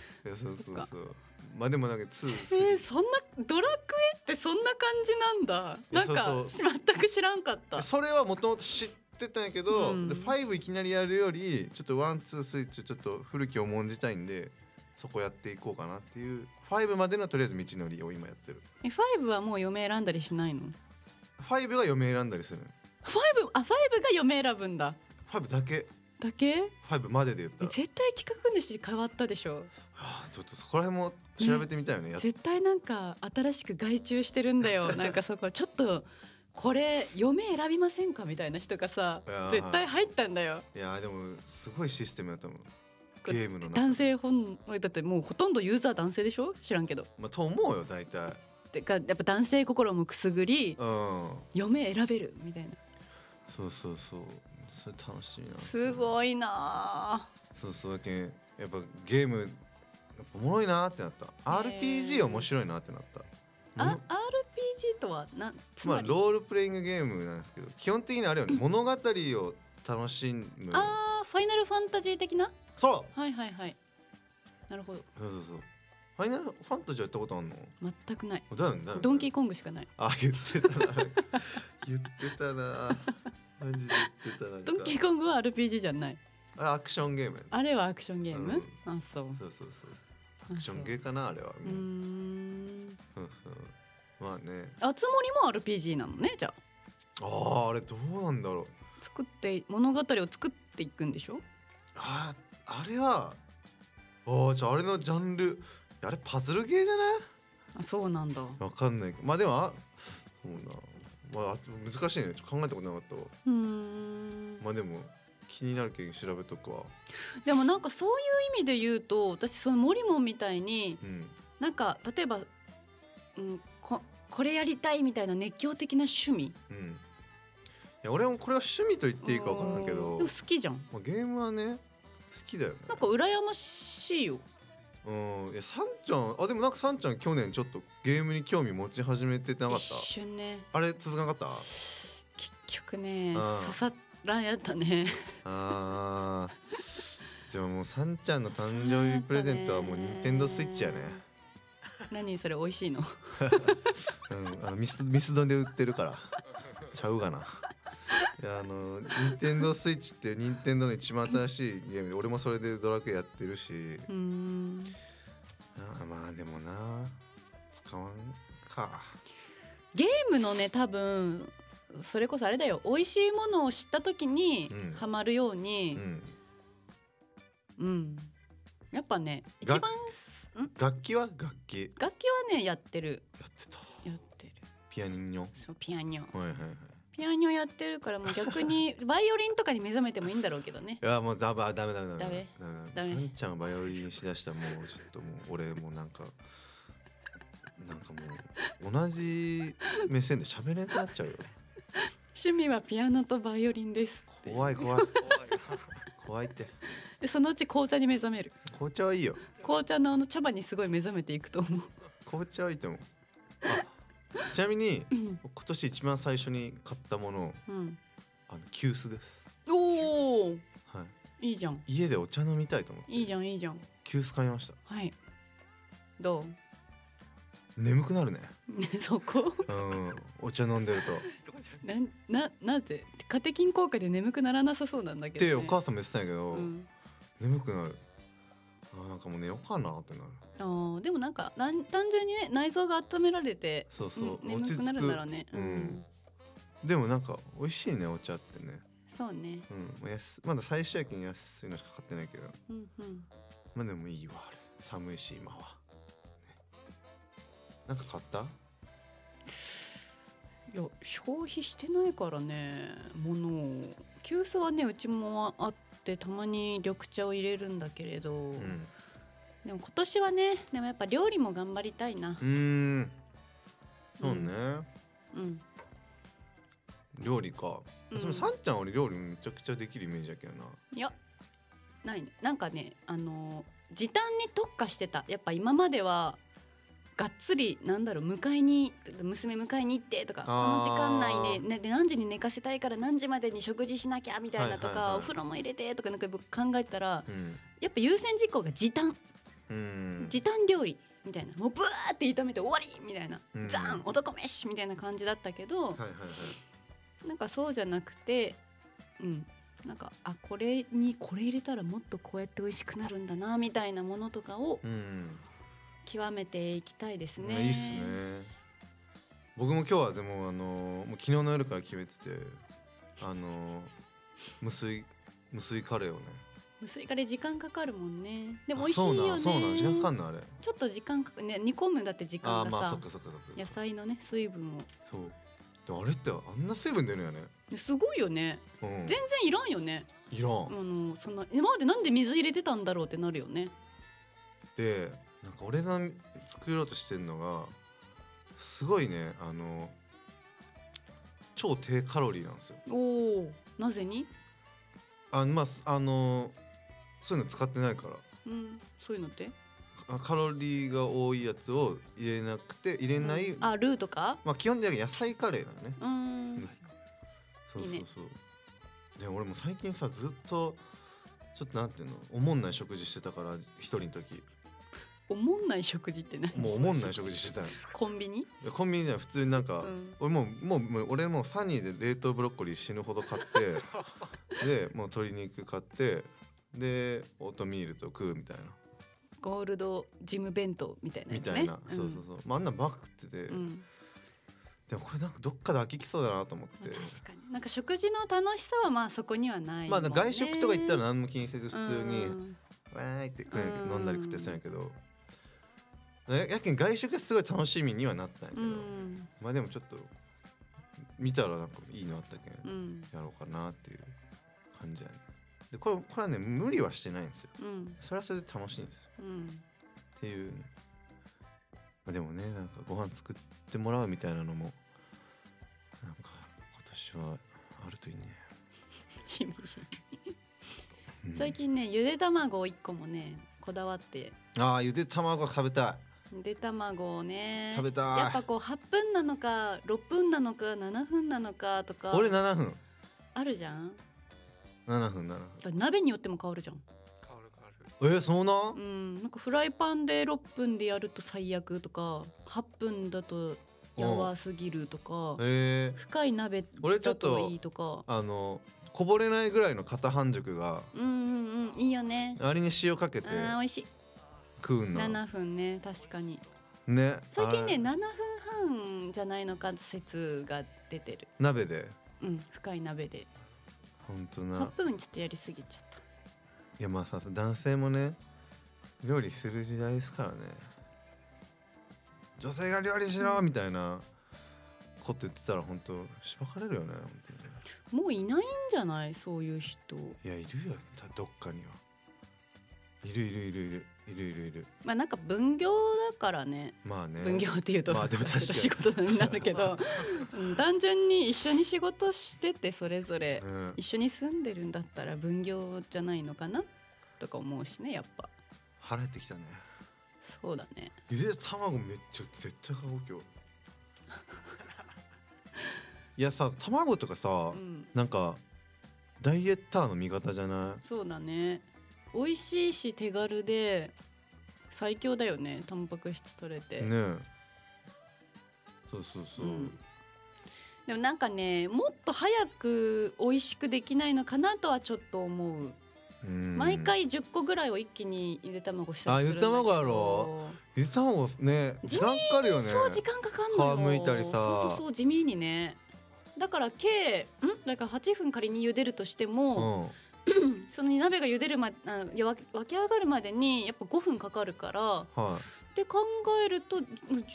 そうでもなんかそんなドラクエってそんな感じなんだ。なんか全く知らんかった。 それはもともと知ってたんやけど、5いきなりやるよりちょっと1、2、スイッチちょっと古きを重んじたいんで、そこやっていこうかなっていう5までのとりあえず道のりを今やってる。 5はもう嫁選んだりしないの ？5が嫁選んだりする。 5が嫁選ぶんだ。 5だけ5までで言ったら絶対企画主変わったでしょ。 ちょっとそこら辺も調べてみたいよね。 絶対なんか新しく外注してるんだよ。なんかそこちょっとこれ嫁選びませんかみたいな人がさ絶対入ったんだよ。 いやでもすごいシステムだと思う。ゲームの中男性だってもうほとんどユーザー男性でしょ？知らんけど。 と思うよ大体。 てかやっぱ男性心もくすぐり、嫁選べるみたいな。 そうそれ楽しみなんですよ。すごいな。 そうだけやっぱゲームやっぱおもろいなってなった。RPG 面白いなってなった。 RPG とはつまりロールプレイングゲームなんですけど、基本的にあれよね物語を楽しむ。 ファイナルファンタジー的な。 そうはいなるほど。 そうファイナルファンタジーやったことあんの？ 全くない。 だよね。 ドンキーコングしかない。 言ってたなマジで言ってたな。 ドンキーコングは RPG じゃない。 あれアクションゲーム。 あれはアクションゲーム？そうアクションゲーかなあれは。まあね。 あつ森も RPG なのねじゃあ。あれどうなんだろう。 物語を作っていくんでしょ？ あれはじゃああれのジャンルあれパズルゲーじゃない？ そうなんだ。 わかんないけどでもそうな難しいね。考えたことなかったわ。でも気になるけど調べとくわ。 でもなんかそういう意味で言うと私そのモリモンみたいに、なんか例えば、これやりたいみたいな熱狂的な趣味、いや俺もこれは趣味と言っていいか分かんないけどでも好きじゃん。 ゲームはね好きだよね。 なんか羨ましいよ。 いやさんちゃんでもなんかさんちゃん去年ちょっとゲームに興味持ち始めてなかった？ 一瞬ね。 あれ続かなかった？ 結局ね刺さらんやったね。 じゃあもうさんちゃんの誕生日プレゼントはもうニンテンドースイッチやね。 何それ美味しいの？ ミスドで売ってるからちゃうがな。いやニンテンドースイッチってニンテンドーの一番新しいゲームで俺もそれでドラクエやってるし。まあでもな使わんか。 ゲームのね多分それこそあれだよ。美味しいものを知った時にハマるように、やっぱね一番楽器はねやってる。 やってた。 ピアニョ。そうピアニョ。ピアニョやってるからもう逆にバイオリンとかに目覚めてもいいんだろうけどね。 いやもうダメ。さんちゃんバイオリンしだしたらもうちょっともう俺もなんかもう同じ目線で喋れなくなっちゃうよ。 趣味はピアノとバイオリンですって。 怖いって。 でそのうち紅茶に目覚める。 紅茶はいいよ。 紅茶の茶葉にすごい目覚めていくと思う。 紅茶はいいと思う。ちなみに今年一番最初に買ったもの、 急須です。 おお、 はい、 いいじゃん。 家でお茶飲みたいと思っていいじゃんいいじゃん。 急須買いました。 はい、どう？眠くなるね。 そこお茶飲んでるとなんてカテキン効果で眠くならなさそうなんだけど、ね、 ってお母さんも言ってたんやけど、眠くなる。なんかもう寝ようかなってなる。 でもなんか単純にね内臓が温められてそうそう、 眠くなるならね、 でもなんか美味しいねお茶ってね。 そうね、 まだ最初やけん安いのしか買ってないけど、まあでもいいわあれ。寒いし今は、ね、なんか買った？ いや消費してないからね、物を。急須はねうちもあってたまに緑茶を入れるんだけれど、でも今年はねでもやっぱ料理も頑張りたいな。 そうね、料理か。そのさんちゃん俺料理めちゃくちゃできるイメージやけどな。 いやないね。なんかね時短に特化してた。やっぱ今まではがっつり娘迎えに行ってとか、この時間内で、で何時に寝かせたいから何時までに食事しなきゃみたいなとか、お風呂も入れてとかなんか考えたら、やっぱ優先事項が時短、時短料理みたいな、もうブワーって炒めて終わりみたいな、ザン男飯みたいな感じだったけど、なんかそうじゃなくて、なんかこれ入れたらもっとこうやって美味しくなるんだなみたいなものとかを極めていきたいですね。 いいっすね。僕も今日はでももう昨日の夜から決めてて無水カレーをね。 無水カレー時間かかるもんね。でも美味しいよね。 そうなん時間かかんのあれ。 ちょっと時間かかるね。煮込むんだって時間がさ、 そっか野菜のね水分を。 そうでもあれってあんな水分出るんやね。 すごいよね、全然いらんよね。 いらん。 そんな今までなんで水入れてたんだろうってなるよね。 でなんか俺が作ろうとしてるのがすごいね超低カロリーなんですよ。 おお、なぜに？ そういうの使ってないから。 そういうのってカロリーが多いやつを入れない、 ルーとか、 基本的に野菜カレーなのね。そう、 いいね。 で俺も最近さずっとちょっとなんていうのおもんない食事してたから、一人の時。 おもんない食事って何？ もうおもんない食事してたの。 コンビニじゃ普通になんか、俺もサニーで冷凍ブロッコリー死ぬほど買ってでもう鶏肉買ってでオートミールと食うみたいな。 ゴールドジム弁当みたいなやつね。みたいな、 そうあんなバカ食ってて、でもこれなんかどっかで飽ききそうだなと思って。 確かになんか食事の楽しさはそこにはないもんね。 外食とか行ったら何も気にせず普通にわーいって飲んだり食ってそうやけど、やけん外食がすごい楽しみにはなったんやけど、でもちょっと見たらなんかいいのあったけん、やろうかなっていう感じやね。でこれはね無理はしてないんですよ、それはそれで楽しいんですよ、っていう、でもねなんかご飯作ってもらうみたいなのもなんか今年はあるといいね。 しみじみ最近ねゆで卵1個もねこだわって。 ゆで卵食べたい。 ゆで卵をね食べたい。 やっぱこう8分なのか6分なのか7分なのかとか。 俺7分あるじゃん。 7分鍋によっても変わるじゃん。 変わる。そうな。 なんかフライパンで6分でやると最悪とか、8分だとやわすぎるとか、深い鍋だといいとか。 こぼれないぐらいの肩半熟がいいよね。 あれに塩かけて美味しい。 食うんだ。 7分ね、確かにね。 最近ね7分半じゃないのか説が出てる。 鍋で。 深い鍋で。 本当な。 8分ちょっとやりすぎちゃった。 いやさ男性もね料理する時代ですからね。女性が料理しろみたいなこと言ってたら本当しばかれるよね。本当にね。 もういないんじゃないそういう人。 いやいるよどっかには。いる。 なんか分業だからね。分業っていうとでも確かに仕事になるけど単純に一緒に仕事しててそれぞれ一緒に住んでるんだったら分業じゃないのかなとか思うしね。やっぱ腹減ってきたね。 そうだね。 ゆで卵めっちゃ絶対買おう今日。 いやさ卵とかさ、なんかダイエッターの味方じゃない？ そうだね。美味しいし手軽で最強だよね。タンパク質取れてねえ。そうそうそう、 でもなんかね、もっと早く美味しくできないのかなとはちょっと思う。毎回10個ぐらいを一気にゆで卵したりするんだけど。 ゆで卵やろ。ゆで卵ね時間かかるよね。 そう時間かかんのよ。 皮むいたりさ。 そう地味にね。だからだから8分仮に茹でるとしても、その鍋が茹でる湧き上がるまでにやっぱ5分かかるから、って考えると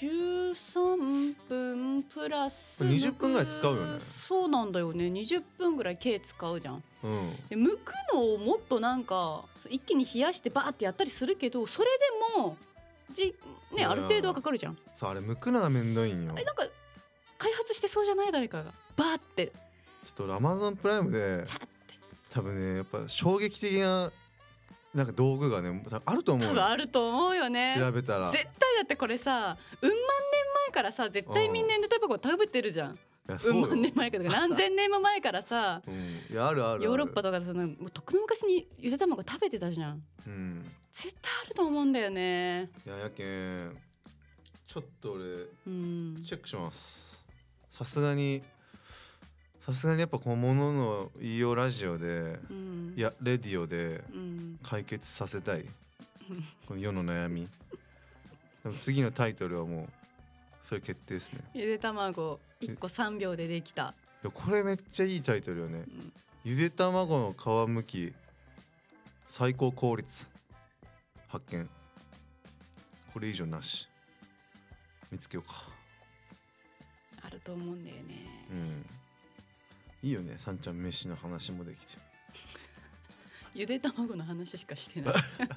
13分プラス 20分ぐらい使うよね。 そうなんだよね。20分ぐらい計使うじゃん。で剥くのをもっとなんか一気に冷やしてバーってやったりするけど、それでもある程度はかかるじゃん。 そうあれ剥くのがめんどいんよ。 あれなんか開発してそうじゃない？誰かがバーってちょっとAmazonプライムで多分ねやっぱ衝撃的ななんか道具がねあると思う。 多分あると思うよね。 調べたら絶対だってこれさうん万年前からさ絶対みんなゆで卵食べてるじゃん。うん万年前から何千年も前からさいやあるヨーロッパとかそのもうとっくの昔にゆで卵食べてたじゃん。絶対あると思うんだよね。 いやけんちょっと俺チェックします。さすがにやっぱ小物の言いようラジオで、いやレディオで解決させたい、この世の悩み。でも次のタイトルはもうそれ決定ですね。 ゆで卵1個3秒でできた。 これめっちゃいいタイトルよね。ゆで卵の皮むき最高効率発見。これ以上なし。見つけようか。 あると思うんだよね。 いいよね。さんちゃん飯の話もできて。 ゆで卵の話しかしてない。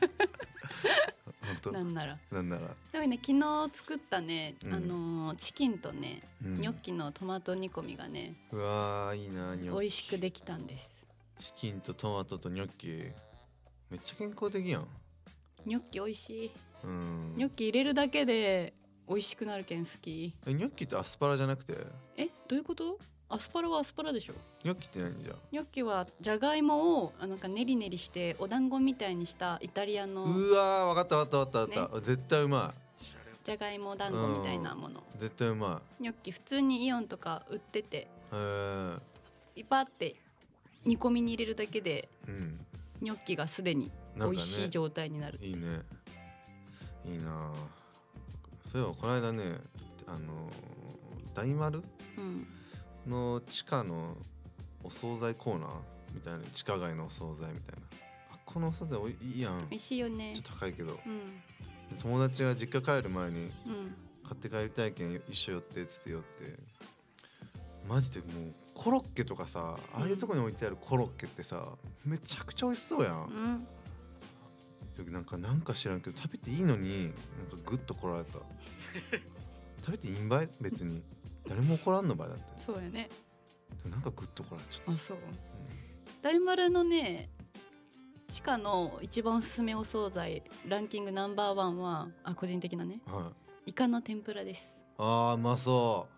なんなら。でもね昨日作ったねチキンとねニョッキのトマト煮込みがね。 うわーいいなニョッキ。 美味しくできたんです。 チキンとトマトとニョッキめっちゃ健康的やん。 ニョッキ美味しい。ニョッキ入れるだけで美味しくなるけん好き。 ニョッキってアスパラじゃなくて？ どういうこと？アスパラはアスパラでしょ。 ニョッキって何じゃ？ ニョッキはじゃがいもをなんか練り練りしてお団子みたいにしたイタリアの。 うわーわかった、絶対うまい。 じゃがいも団子みたいなもの。 絶対うまい。ニョッキ普通にイオンとか売ってて、いっぱいあって煮込みに入れるだけで、ニョッキがすでに美味しい状態になる。 いいね。いいな。そういえばこの間ね大丸の地下のお惣菜コーナーみたいな、地下街のお惣菜みたいな、このお惣菜いいやん。 美味しいよね。 ちょっと高いけど、友達が実家帰る前に買って帰りたいけん一緒寄ってっつって寄って、マジでもうコロッケとかさ、ああいうとこに置いてあるコロッケってさめちゃくちゃ美味しそうやん。なんか知らんけど食べていいのになんかグッとこられた。食べていいんばい別に誰も怒らんのばいだって。 そうやね。 なんかグッとこられちゃった。 あ、そう。大丸のね地下の一番おすすめお惣菜ランキングナンバー1は個人的なね、イカの天ぷらです。 うまそう。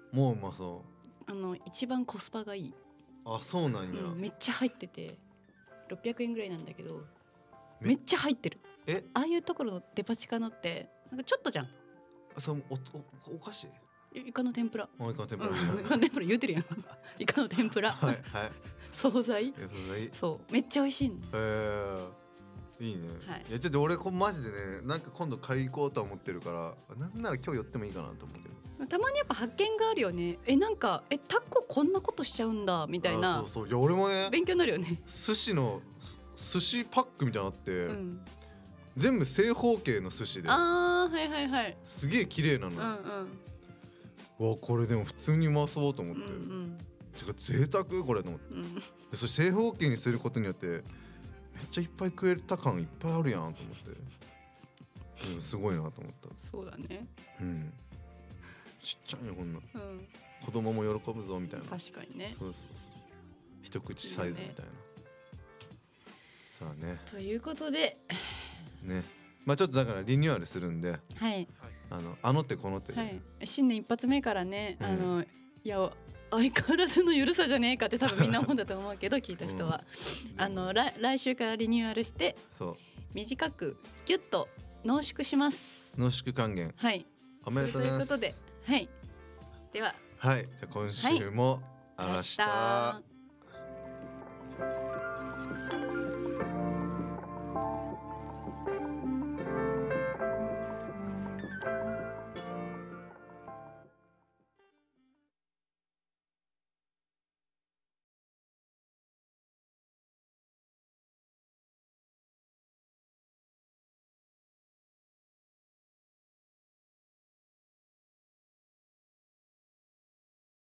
もううまそう。 一番コスパがいい。 そうなんや。 めっちゃ入ってて600円ぐらいなんだけどめっちゃ入ってる。ああいうところのデパ地下のってなんかちょっとじゃん。 お菓子？ イカの天ぷら。 イカの天ぷら。 イカの天ぷら言うてるやん。イカの天ぷら。 はい。 惣菜。そうめっちゃ美味しいの。 いいね。いやちょっと俺マジでねなんか今度買い行こうと思ってるから、なんなら今日寄ってもいいかなと思うけど。 たまにやっぱ発見があるよね。なんかタコこんなことしちゃうんだみたいな。 そういや俺もね勉強になるよね。 寿司パックみたいなのあって、全部正方形の寿司で。すげえ綺麗なの。わこれでも普通にうまそうと思って。贅沢これと思って。そして正方形にすることによってめっちゃいっぱい食えた感いっぱいあるやんと思って。すごいなと思った。 そうだね。 ちっちゃいよこんな。子供も喜ぶぞみたいな。 確かにね。 そう一口サイズみたいな。さあね。 ということでね、ちょっとだからリニューアルするんで、 はい。 あの手この手で、 新年一発目からね、いや相変わらずのゆるさじゃねえかって多分みんな思うんだと思うけど聞いた人は、来週からリニューアルして短くギュッと濃縮します。 濃縮還元、 はい、 おめでとうございます。 ということで、はい、でははい、じゃあ今週もあらした。